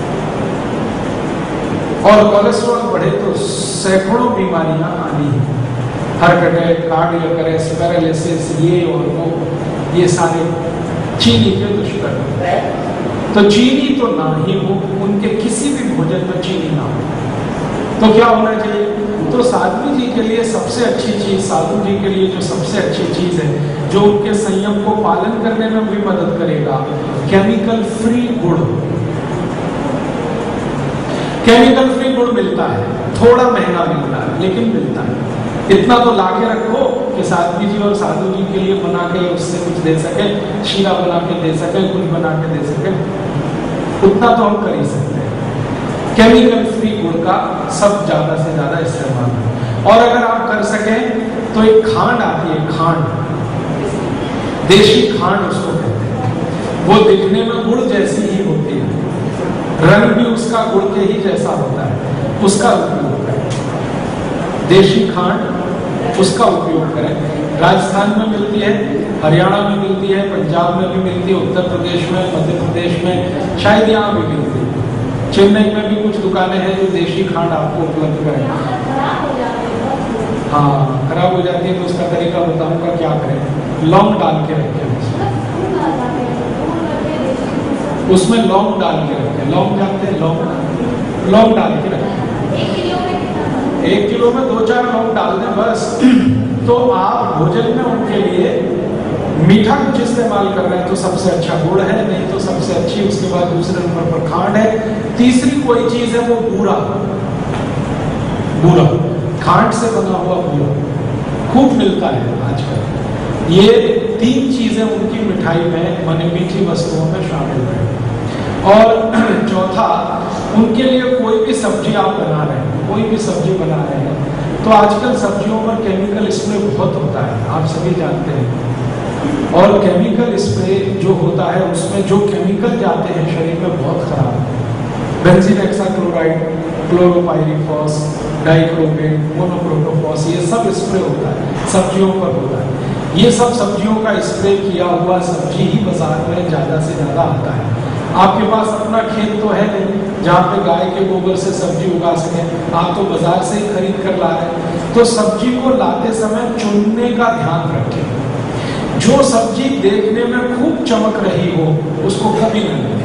और कोलेस्ट्रॉल बढ़े तो सैकड़ों बीमारियां आनी है, heart attack, cardiac arrest, paralysis, ये और वो, ये सारे चीनी के दुष्परिणाम। तो चीनी तो ना ही हो, उनके किसी भी भोजन में चीनी ना हो। तो क्या होना चाहिए? तो साधु जी के लिए सबसे अच्छी चीज, साधु जी के लिए जो सबसे अच्छी चीज है, जो उनके संयम को पालन करने में भी मदद करेगा, केमिकल फ्री गुड़। केमिकल फ्री गुड़ मिलता है, थोड़ा महंगा मिलता है लेकिन मिलता है। इतना तो लाके रखो कि साध्वी जी और साधु जी के लिए बना के उससे कुछ दे सके, शीरा बना के दे सके, कुछ बना के दे सके, उतना तो हम कर ही सकते हैं। केमिकल फ्री गुड़ का सब ज्यादा से ज्यादा इस्तेमाल है। और अगर आप कर सकें तो एक खांड आती है, खांड, देशी खांड उसको कहते हैं। वो दिखने में गुड़ जैसी ही होती है, रंग भी उसका गुड़ के ही जैसा होता है, उसका उपयोग करें। देशी खांड, उसका उपयोग करें। राजस्थान में मिलती है, हरियाणा में मिलती है, पंजाब में भी मिलती है, उत्तर प्रदेश में, मध्य प्रदेश में, शायद यहाँ भी मिलती है। चेन्नई में भी कुछ दुकानें हैं जो देशी खांड आपको उपलब्ध करें। हाँ, खराब हो जाती है तो उसका तरीका बताऊंगा क्या करें। लौंग डाल के रखें, उसमें लौंग डाल के रखें। लौंग जानते हैं? लौंग, लौंग डाल के रखें। एक किलो में दो चार लौंग डाल दें बस। तो आप भोजन में उनके लिए मीठा कुछ इस्तेमाल कर रहे हैं तो सबसे अच्छा गुड़ है, नहीं तो सबसे अच्छी उसके बाद दूसरे नंबर पर खांड है। तीसरी कोई चीज है वो बूरा, बूरा, खांड से बना हुआ बूरा खूब मिलता है आजकल। ये तीन चीजें उनकी मिठाई में, माने मीठी वस्तुओं में शामिल है। और चौथा, उनके लिए कोई भी सब्जी आप बना रहे हैं, कोई भी सब्जी बना रहे हैं तो आजकल सब्जियों पर केमिकल स्प्रे बहुत होता है, आप सभी जानते हैं। और केमिकल स्प्रे जो होता है उसमें जो केमिकल जाते हैं शरीर में बहुत खराब है। बेंजीन हेक्साक्लोराइड, क्लोरोपाइरीफॉस, डाइक्रोपेन, मोनोक्रोटोफॉस, ये सब स्प्रे होता है, सब्जियों पर होता है। ये सब सब्जियों का स्प्रे किया हुआ सब्जी ही बाजार में ज्यादा से ज्यादा आता है। आपके पास अपना खेत तो है नहीं जहाँ पे गाय के गोबर से सब्जी उगा सके, आप तो बाजार से ही खरीद कर ला रहे हैं। तो सब्जी को लाते समय चुनने का ध्यान रखें। जो सब्जी देखने में खूब चमक रही हो उसको कभी न लें,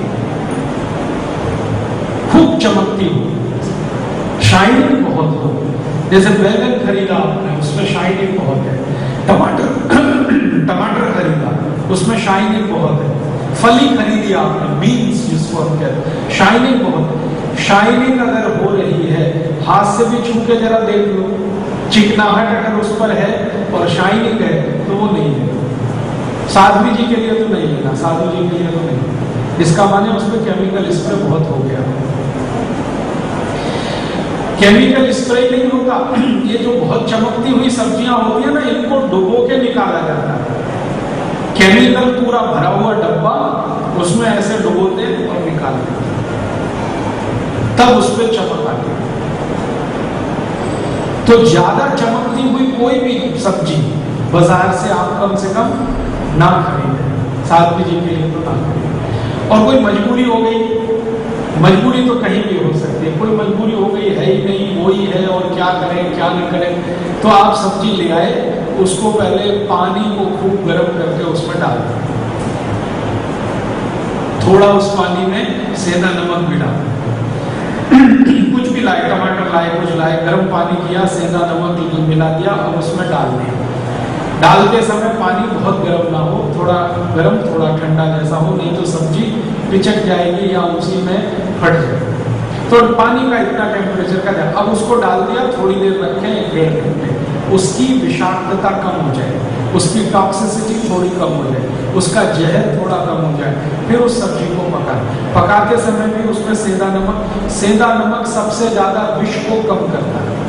खूब चमकती हो, शाइनिंग बहुत हो। जैसे बैगन खरीदा आपने, उसमें शाइनिंग बहुत है। टमाटर टमाटर खरीदा, उसमें शाइनिंग बहुत है। फली खरीदी आपने, बीन्स जिसको हम कहते हैं, शाइनिंग बहुत। शाइनिंग अगर हो रही है, हाथ से भी छू के जरा देख लो, चिकनाहट अगर उस पर है और शाइनिंग है तो वो नहीं है। साध्वी जी के लिए तो नहीं लेना, साधु जी के लिए तो नहीं। इसका माने उसमें केमिकल स्प्रे बहुत हो गया। केमिकल स्प्रे नहीं होता, ये जो बहुत चमकती हुई सब्जियां होती है ना, इनको डुबो के निकाला जाता है। केमिकल पूरा भरा हुआ डब्बा, उसमें ऐसे डुबोते और निकाल देते। तब उस पर चमक आती है। तो ज्यादा चमकती हुई कोई भी सब्जी बाजार से आप कम से कम ना खरीदें, साध्वी जी के लिए तो ना खरीदें। और कोई मजबूरी हो गई, मजबूरी तो कहीं भी हो सकती है, कोई मजबूरी हो गई है ही नहीं, वो ही है और क्या करें क्या नहीं करें, तो आप सब्जी ले आए, उसको पहले पानी को खूब गर्म करके उसमें डाल दें, थोड़ा उस पानी में सेंधा नमक भी डाल कुछ भी लाए, टमाटर लाए, कुछ लाए, गर्म पानी किया, सेंधा नमक मिला दिया, अब उसमें डाल दिया। डालते समय पानी बहुत गर्म ना हो, थोड़ा गर्म थोड़ा ठंडा जैसा हो, नहीं तो सब्जी पिचक जाएगी या उसी में फट जाएगी। तो पानी का इतना टेम्परेचर का जाए, अब उसको डाल दिया, थोड़ी देर रखें, एक डेढ़ घंटे, उसकी विषाक्तता कम हो जाए, उसकी टॉक्सिसिटी थोड़ी कम हो जाए, उसका जहर थोड़ा कम हो जाए, फिर उस सब्जी को पकाएं। पकाते समय भी उसमें सेंधा नमक, सेंधा नमक सबसे ज्यादा विष को कम करता है।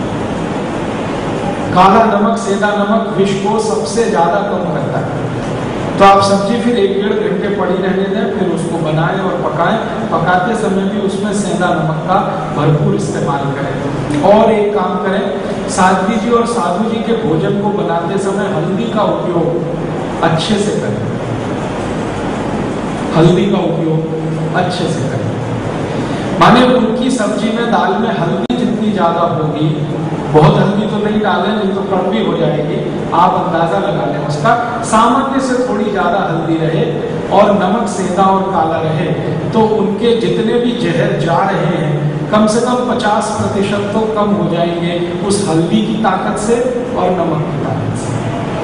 काला नमक, सेंधा नमक विष को सबसे ज्यादा कम करता है। तो आप सब्जी फिर एक डेढ़ घंटे पड़ी रहने दें, फिर उसको बनाएं और पकाएं। पकाते समय भी उसमें सेंधा नमक का भरपूर इस्तेमाल करें। और एक काम करें, साध्वी जी और साधु जी के भोजन को बनाते समय हल्दी का उपयोग अच्छे से करें, हल्दी का उपयोग अच्छे से करें। माने उनकी सब्जी में, दाल में हल्दी जितनी ज्यादा होगी, बहुत हल्दी तो नहीं डालें, नहीं तो कड़वी हो जाएगी, आप अंदाजा लगा लें उसका, सामान्य से थोड़ी ज्यादा हल्दी रहे और नमक सेंधा और काला रहे, तो उनके जितने भी जहर जा रहे हैं कम से कम पचास प्रतिशत तो कम हो जाएंगे उस हल्दी की ताकत से और नमक की ताकत से।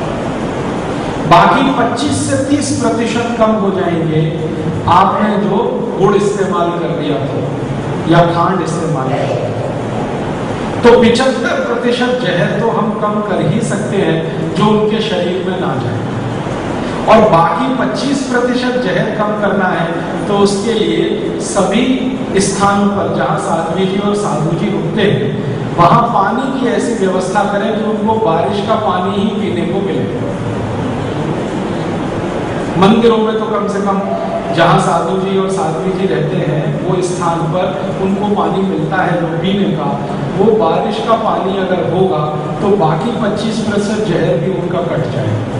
बाकी पच्चीस से तीस प्रतिशत कम हो जाएंगे आपने जो गुड़ इस्तेमाल कर दिया तो या खांड इस्तेमाल कर दिया। तो पिछहत्तर प्रतिशत जहर तो हम कम कर ही सकते हैं जो उनके शरीर में ना जाए, और बाकी पच्चीस प्रतिशत जहर कम करना है तो उसके लिए सभी स्थानों पर जहां साध्वी जी और साधु जी रुकते हैं वहां पानी की ऐसी व्यवस्था करें कि उनको बारिश का पानी ही पीने को मिले। मंदिरों में तो कम से कम जहां साधु जी और साध्वी जी रहते हैं वो स्थान पर उनको पानी मिलता है जो पीने का, वो बारिश का पानी अगर होगा तो बाकी पच्चीस प्रतिशत जहर भी उनका कट जाएगा।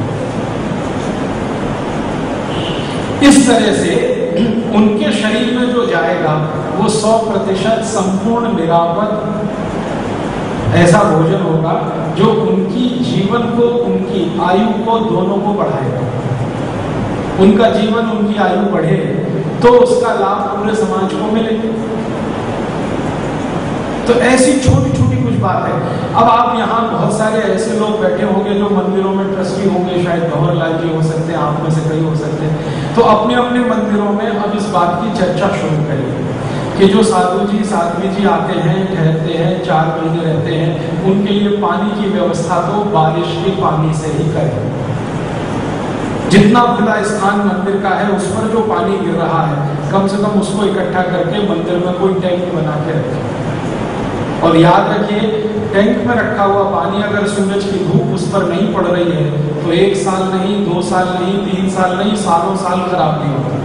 इस तरह से उनके शरीर में जो जाएगा वो सौ प्रतिशत संपूर्ण निरापद ऐसा भोजन होगा जो उनकी जीवन को, उनकी आयु को, दोनों को बढ़ाएगा। उनका जीवन, उनकी आयु बढ़े तो उसका लाभ पूरे समाज को मिले। तो ऐसी छोटी छोटी कुछ बात है। अब आप यहाँ बहुत सारे ऐसे लोग बैठे होंगे जो मंदिरों में ट्रस्टी होंगे, शायद भंवर लाल जी हो सकते हैं, आप में से कई हो सकते हैं, तो अपने अपने मंदिरों में अब इस बात की चर्चा शुरू करेंगे कि जो साधु जी साध्वी जी आते हैं, ठहरते हैं, चार महीने रहते हैं, उनके लिए पानी की व्यवस्था तो बारिश के पानी से ही करें। जितना खुला स्थान मंदिर का है उस पर जो पानी गिर रहा है कम से कम उसको इकट्ठा करके मंदिर में कोई टैंक बना के रखें। और याद रखिए, टैंक में रखा हुआ पानी अगर सूरज की धूप उस पर नहीं पड़ रही है तो एक साल नहीं, दो साल नहीं, तीन साल नहीं, सालों साल खराब नहीं होता।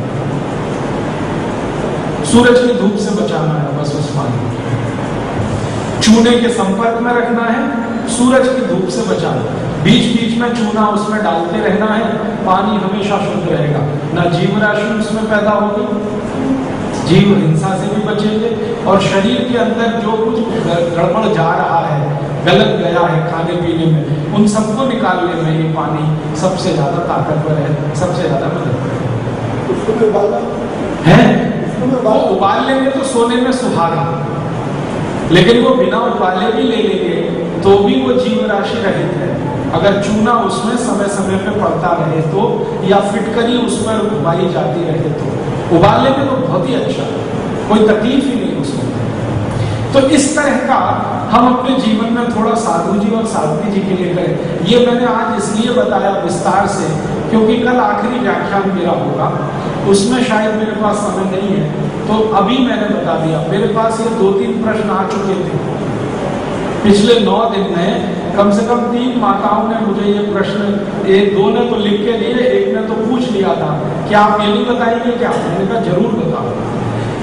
सूरज की धूप से बचाना है बस उस पानी को। चूने के संपर्क में रखना है, सूरज की धूप से बचाना, बीच बीच में चूना उसमें डालते रहना है, पानी हमेशा शुद्ध रहेगा, ना जीव राशि उसमें पैदा होगी, जीव हिंसा से भी बचेंगे, और शरीर के अंदर जो कुछ गड़बड़ जा रहा है, गलत गया है खाने पीने में, उन सबको निकालने में ये पानी सबसे ज्यादा ताकतवर है, सबसे ज्यादा मदद करेगा। है वो उबाल लेंगे तो सोने में सुहागा, लेकिन वो बिना उबाले भी ले लेंगे तो भी वो जीव राशि रहित है। अगर चूना उसमें समय समय पे पड़ता रहे तो, या फिटकरी उसमें घुमाई जाती रहे तो, उबाल लेंगे तो बहुत ही अच्छा, कोई तकलीफ ही नहीं उसमें। तो इस तरह का हम अपने जीवन में थोड़ा साधु जी और साध्वी जी के लिए करें। ये मैंने आज इसलिए बताया विस्तार से क्योंकि कल आखिरी व्याख्यान मेरा होगा, उसमें शायद मेरे पास समय नहीं है, तो अभी मैंने बता दिया। मेरे पास ये दो तीन प्रश्न आ चुके थे पिछले नौ दिन में, कम से कम तीन माताओं ने मुझे ये प्रश्न, एक दो ने तो लिख के दिए, एक ने तो पूछ लिया था कि आप ये नहीं बताएंगे क्या? मैंने कहा जरूर बताओ।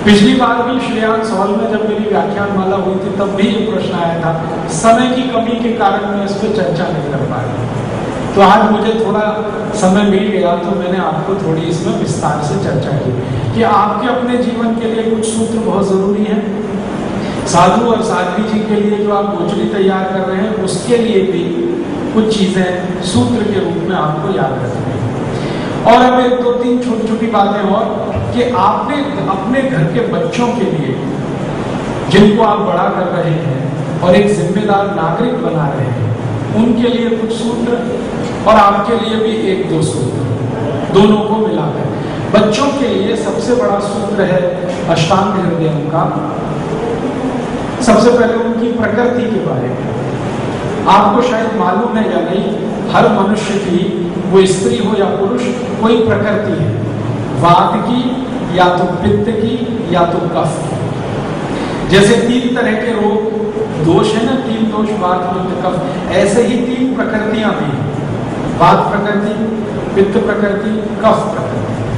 पिछली बार भी श्रेयांश हॉल में जब मेरी व्याख्यान माला हुई थी तब भी ये प्रश्न आया था, समय की कमी के कारण मैं इस पर चर्चा नहीं कर पाया। तो आज मुझे थोड़ा समय मिल गया तो मैंने आपको थोड़ी इसमें विस्तार से चर्चा की कि आपके अपने जीवन के लिए कुछ सूत्र बहुत जरूरी हैं। साधु और साध्वी जी के लिए जो आप गोचरी तैयार कर रहे हैं उसके लिए भी कुछ चीजें सूत्र के रूप में आपको याद रखनी है। और अब एक दो तीन छोटी छोटी बातें और कि आपने अपने घर के बच्चों के लिए जिनको आप बड़ा कर रहे हैं और एक जिम्मेदार नागरिक बना रहे हैं उनके लिए कुछ सूत्र और आपके लिए भी एक दो सूत्र दोनों को मिलाकर। बच्चों के लिए सबसे बड़ा सूत्र है अष्टांग हृदय का। सबसे पहले उनकी प्रकृति के बारे में आपको शायद मालूम है या नहीं, हर मनुष्य की वो स्त्री हो या पुरुष कोई प्रकृति है, वात की या तो पित्त की या तो कफ की। जैसे तीन तरह के रोग दोष है ना, तीन दोष वात पित्त कफ, ऐसे ही तीन प्रकृतियां भी हैं, वात प्रकृति, पित्त प्रकृति, कफ प्रकृति।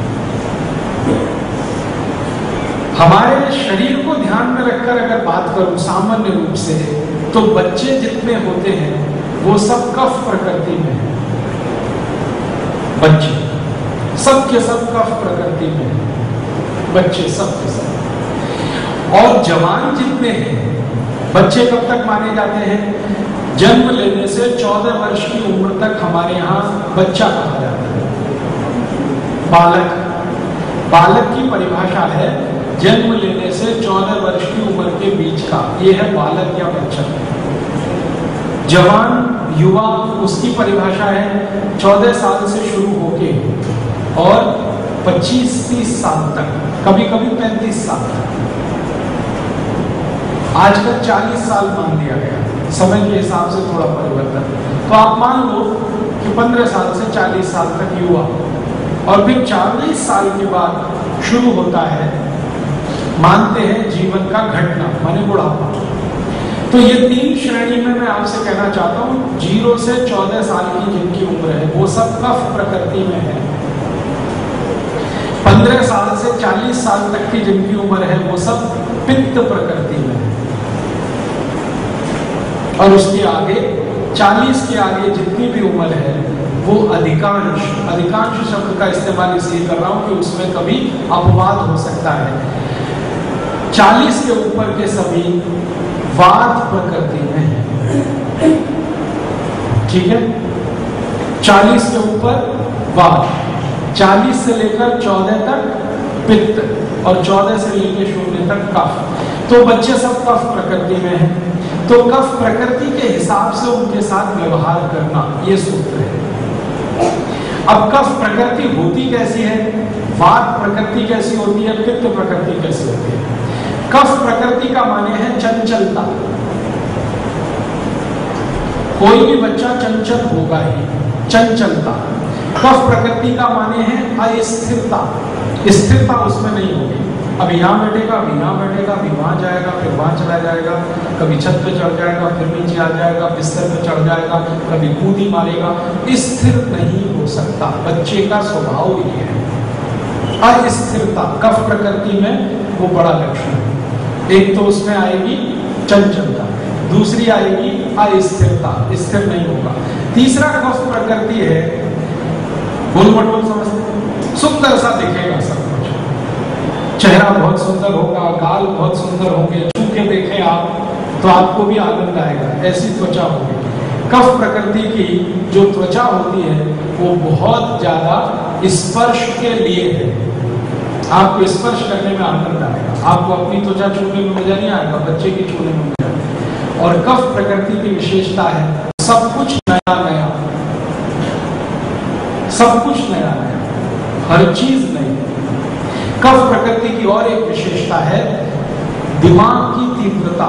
हमारे शरीर को ध्यान में रखकर अगर बात करूं सामान्य रूप से तो बच्चे जितने होते हैं वो सब कफ प्रकृति में है। बच्चे सब के सब कफ प्रकृति में है, बच्चे सब के सब। और जवान जितने हैं, बच्चे कब तक माने जाते हैं? जन्म लेने से चौदह वर्ष की उम्र तक हमारे यहाँ बच्चा कहा जाता है। बालक, बालक की परिभाषा है जन्म लेने से चौदह वर्ष की उम्र के बीच का, ये है बालक या बच्चा। जवान युवा, उसकी परिभाषा है चौदह साल से शुरू होके और पच्चीस तीस साल तक, कभी कभी पैंतीस साल तक। आजकल चालीस साल मान दिया गया, समय के हिसाब से थोड़ा परिवर्तन। तो आप मान लो कि पंद्रह साल से चालीस साल तक युवा, और फिर चालीस साल के बाद शुरू होता है, मानते हैं जीवन का घटना माने बुढ़ापा। तो ये तीन श्रेणी में मैं आपसे कहना चाहता हूं, जीरो से चौदह साल की जिनकी उम्र है वो सब कफ प्रकृति में है। पंद्रह साल से चालीस साल तक की जिनकी उम्र है वो सब पित्त प्रकृति में है। और उसके आगे चालीस के आगे जितनी भी उम्र है वो अधिकांश, अधिकांश शब्द का इस्तेमाल इसलिए कर रहा हूं कि उसमें कभी अपवाद हो सकता है। चालीस के ऊपर के सभी वात प्रकृति में है, ठीक है। चालीस के ऊपर वात, चालीस से लेकर चौदह तक पित्त और चौदह से लेकर शून्य तक कफ। तो बच्चे सब कफ प्रकृति में हैं। तो कफ प्रकृति के हिसाब से उनके साथ व्यवहार करना, ये सूत्र है। अब कफ प्रकृति होती कैसी है, वात प्रकृति कैसी होती है, पित्त प्रकृति कैसी होती है। कफ प्रकृति का माने है चंचलता। कोई भी बच्चा चंचल होगा ही, चंचलता। कफ प्रकृति का माने है अस्थिरता, स्थिरता उसमें नहीं होगी। अभी यहाँ बैठेगा, अभी यहाँ बैठेगा, अभी वहां जाएगा, फिर वहां चला जाएगा, कभी छत पे चढ़ जाएगा, फिर नीचे आ जाएगा, बिस्तर पे चढ़ जाएगा, कभी कूदी मारेगा। स्थिर नहीं हो सकता, बच्चे का स्वभाव ही है अस्थिरता। कफ प्रकृति में वो बड़ा लक्षण है। एक तो उसमें आएगी चंचलता, दूसरी आएगी अस्थिरता, स्थिर नहीं होगा। तीसरा कफ प्रकृति है गोलमटोल, समझते, सुंदर सा दिखेगा सब कुछ, चेहरा बहुत सुंदर होगा, गाल बहुत सुंदर होंगे, छू के देखें आप तो आपको भी आनंद आएगा, ऐसी त्वचा होगी। कफ प्रकृति की जो त्वचा होती है वो बहुत ज्यादा स्पर्श के लिए है, आपको स्पर्श करने में आनंद आएगा, आपको अपनी त्वचा छूने में मजा नहीं आएगा, बच्चे की छूने में मजा आएगा। और कफ प्रकृति की विशेषता है सब कुछ नया नया, सब कुछ नया नया, हर चीज नई। कफ प्रकृति की और एक विशेषता है दिमाग की तीव्रता,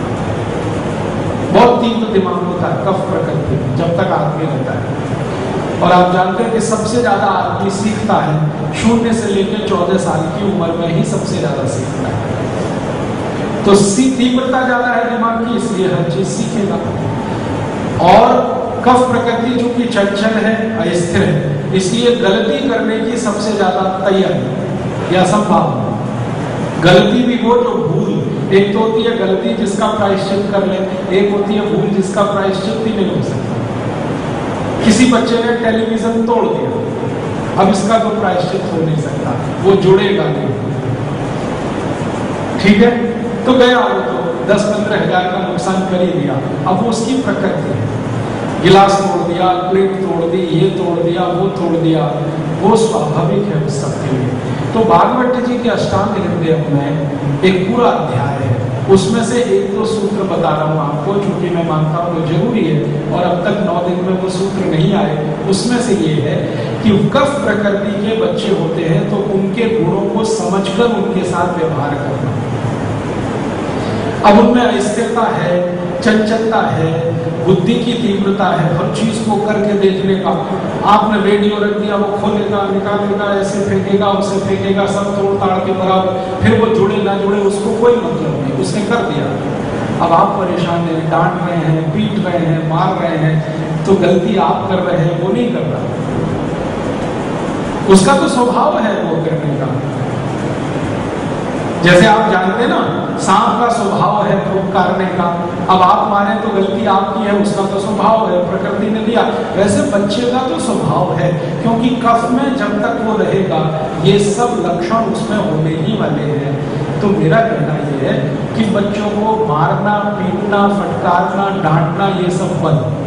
बहुत तीव्र दिमाग होता है कफ प्रकृति जब तक आदमी रहता है। और आप जानते हैं कि सबसे ज्यादा आदमी सीखता है शून्य से लेकर चौदह साल की उम्र में ही सबसे ज्यादा सीखता है। तो तीव्रता ज्यादा है दिमाग की, इसलिए हर चीज सीखेगा। और कफ प्रकृति जो कि चंचल है, अस्थिर है, इसलिए गलती करने की सबसे ज्यादा तैयारी या संभावना, गलती भी वो जो भूल, एक तो होती है गलती जिसका प्रायश्चित कर ले, एक होती है भूल जिसका प्रायश्चित ही नहीं हो सकता। किसी बच्चे ने टेलीविजन तोड़ दिया, अब इसका तो प्रायश्चित हो नहीं सकता, वो जुड़ेगा नहीं, ठीक है। तो गया वो तो दस पंद्रह हजार का नुकसान कर ही दिया, अब वो उसकी प्रकृति है। गिलास तोड़ दिया, प्लेट तोड़ दी, ये तोड़ दिया, वो तोड़ दिया, वो स्वाभाविक है उस सबके लिए। तो भागवत जी के अष्टांग हृदय में एक पूरा अध्याय है, उसमें से एक दो सूत्र बता रहा हूं आपको, चूंकि मैं मानता हूं वो जरूरी है और अब तक नौ दिन में वो सूत्र नहीं आए। उसमें से ये है कि कफ प्रकृति के बच्चे होते हैं तो उनके गुणों को समझकर उनके साथ व्यवहार करना। अब उनमें अस्थिरता है, चंचलता है, बुद्धि की तीव्रता है, हर चीज को करके देखने का। आपने रेडियो रख दिया, वो खोलेगा, निकालेगा, ऐसे फेंकेगा, उसे फेंकेगा, सब तोड़ ताड़ के बराबर, फिर वो जुड़े ना जुड़े उसको कोई मतलब नहीं, उसने कर दिया। अब आप परेशान हैं, डांट रहे हैं, पीट रहे हैं, मार रहे हैं, तो गलती आप कर रहे हैं, वो नहीं कर रहा। उसका तो स्वभाव है वो करने का। जैसे आप जानते हैं ना, सांप का स्वभाव है फुफकारने का। अब आप माने तो गलती आपकी है, उसका तो स्वभाव है, प्रकृति ने दिया। वैसे बच्चे का तो स्वभाव है, क्योंकि कफ में जब तक वो रहेगा ये सब लक्षण उसमें होने ही वाले हैं। तो मेरा कहना यह है कि बच्चों को मारना, पीटना, फटकारना, डांटना ये सब बंद।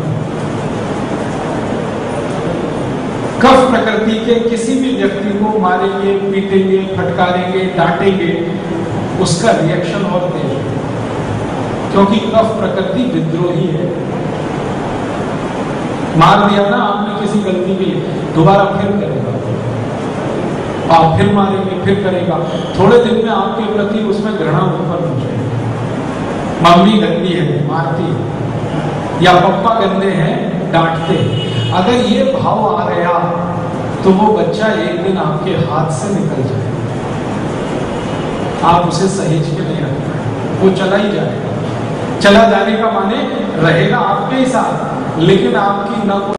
कफ प्रकृति के किसी भी व्यक्ति को मारेंगे, पीटेंगे, फटकारेंगे, डांटेंगे, उसका रिएक्शन और तेज है, क्योंकि कफ प्रकृति विद्रोही है। मार दिया ना आपने किसी गलती के लिए, दोबारा फिर करेगा, आप फिर मारेंगे, फिर करेगा। थोड़े दिन में आपके प्रति उसमें घृणा उत्पन्न हो जाएगी। मम्मी गंदी है, मारती है, या पप्पा गंदे हैं, डांटते हैं। अगर ये भाव आ गया तो वो बच्चा एक दिन आपके हाथ से निकल जाएगा, आप उसे सहेज के नहीं रख पाए, वो चला ही जाएगा। चला जाने का माने रहेगा आपके ही साथ, लेकिन आपकी न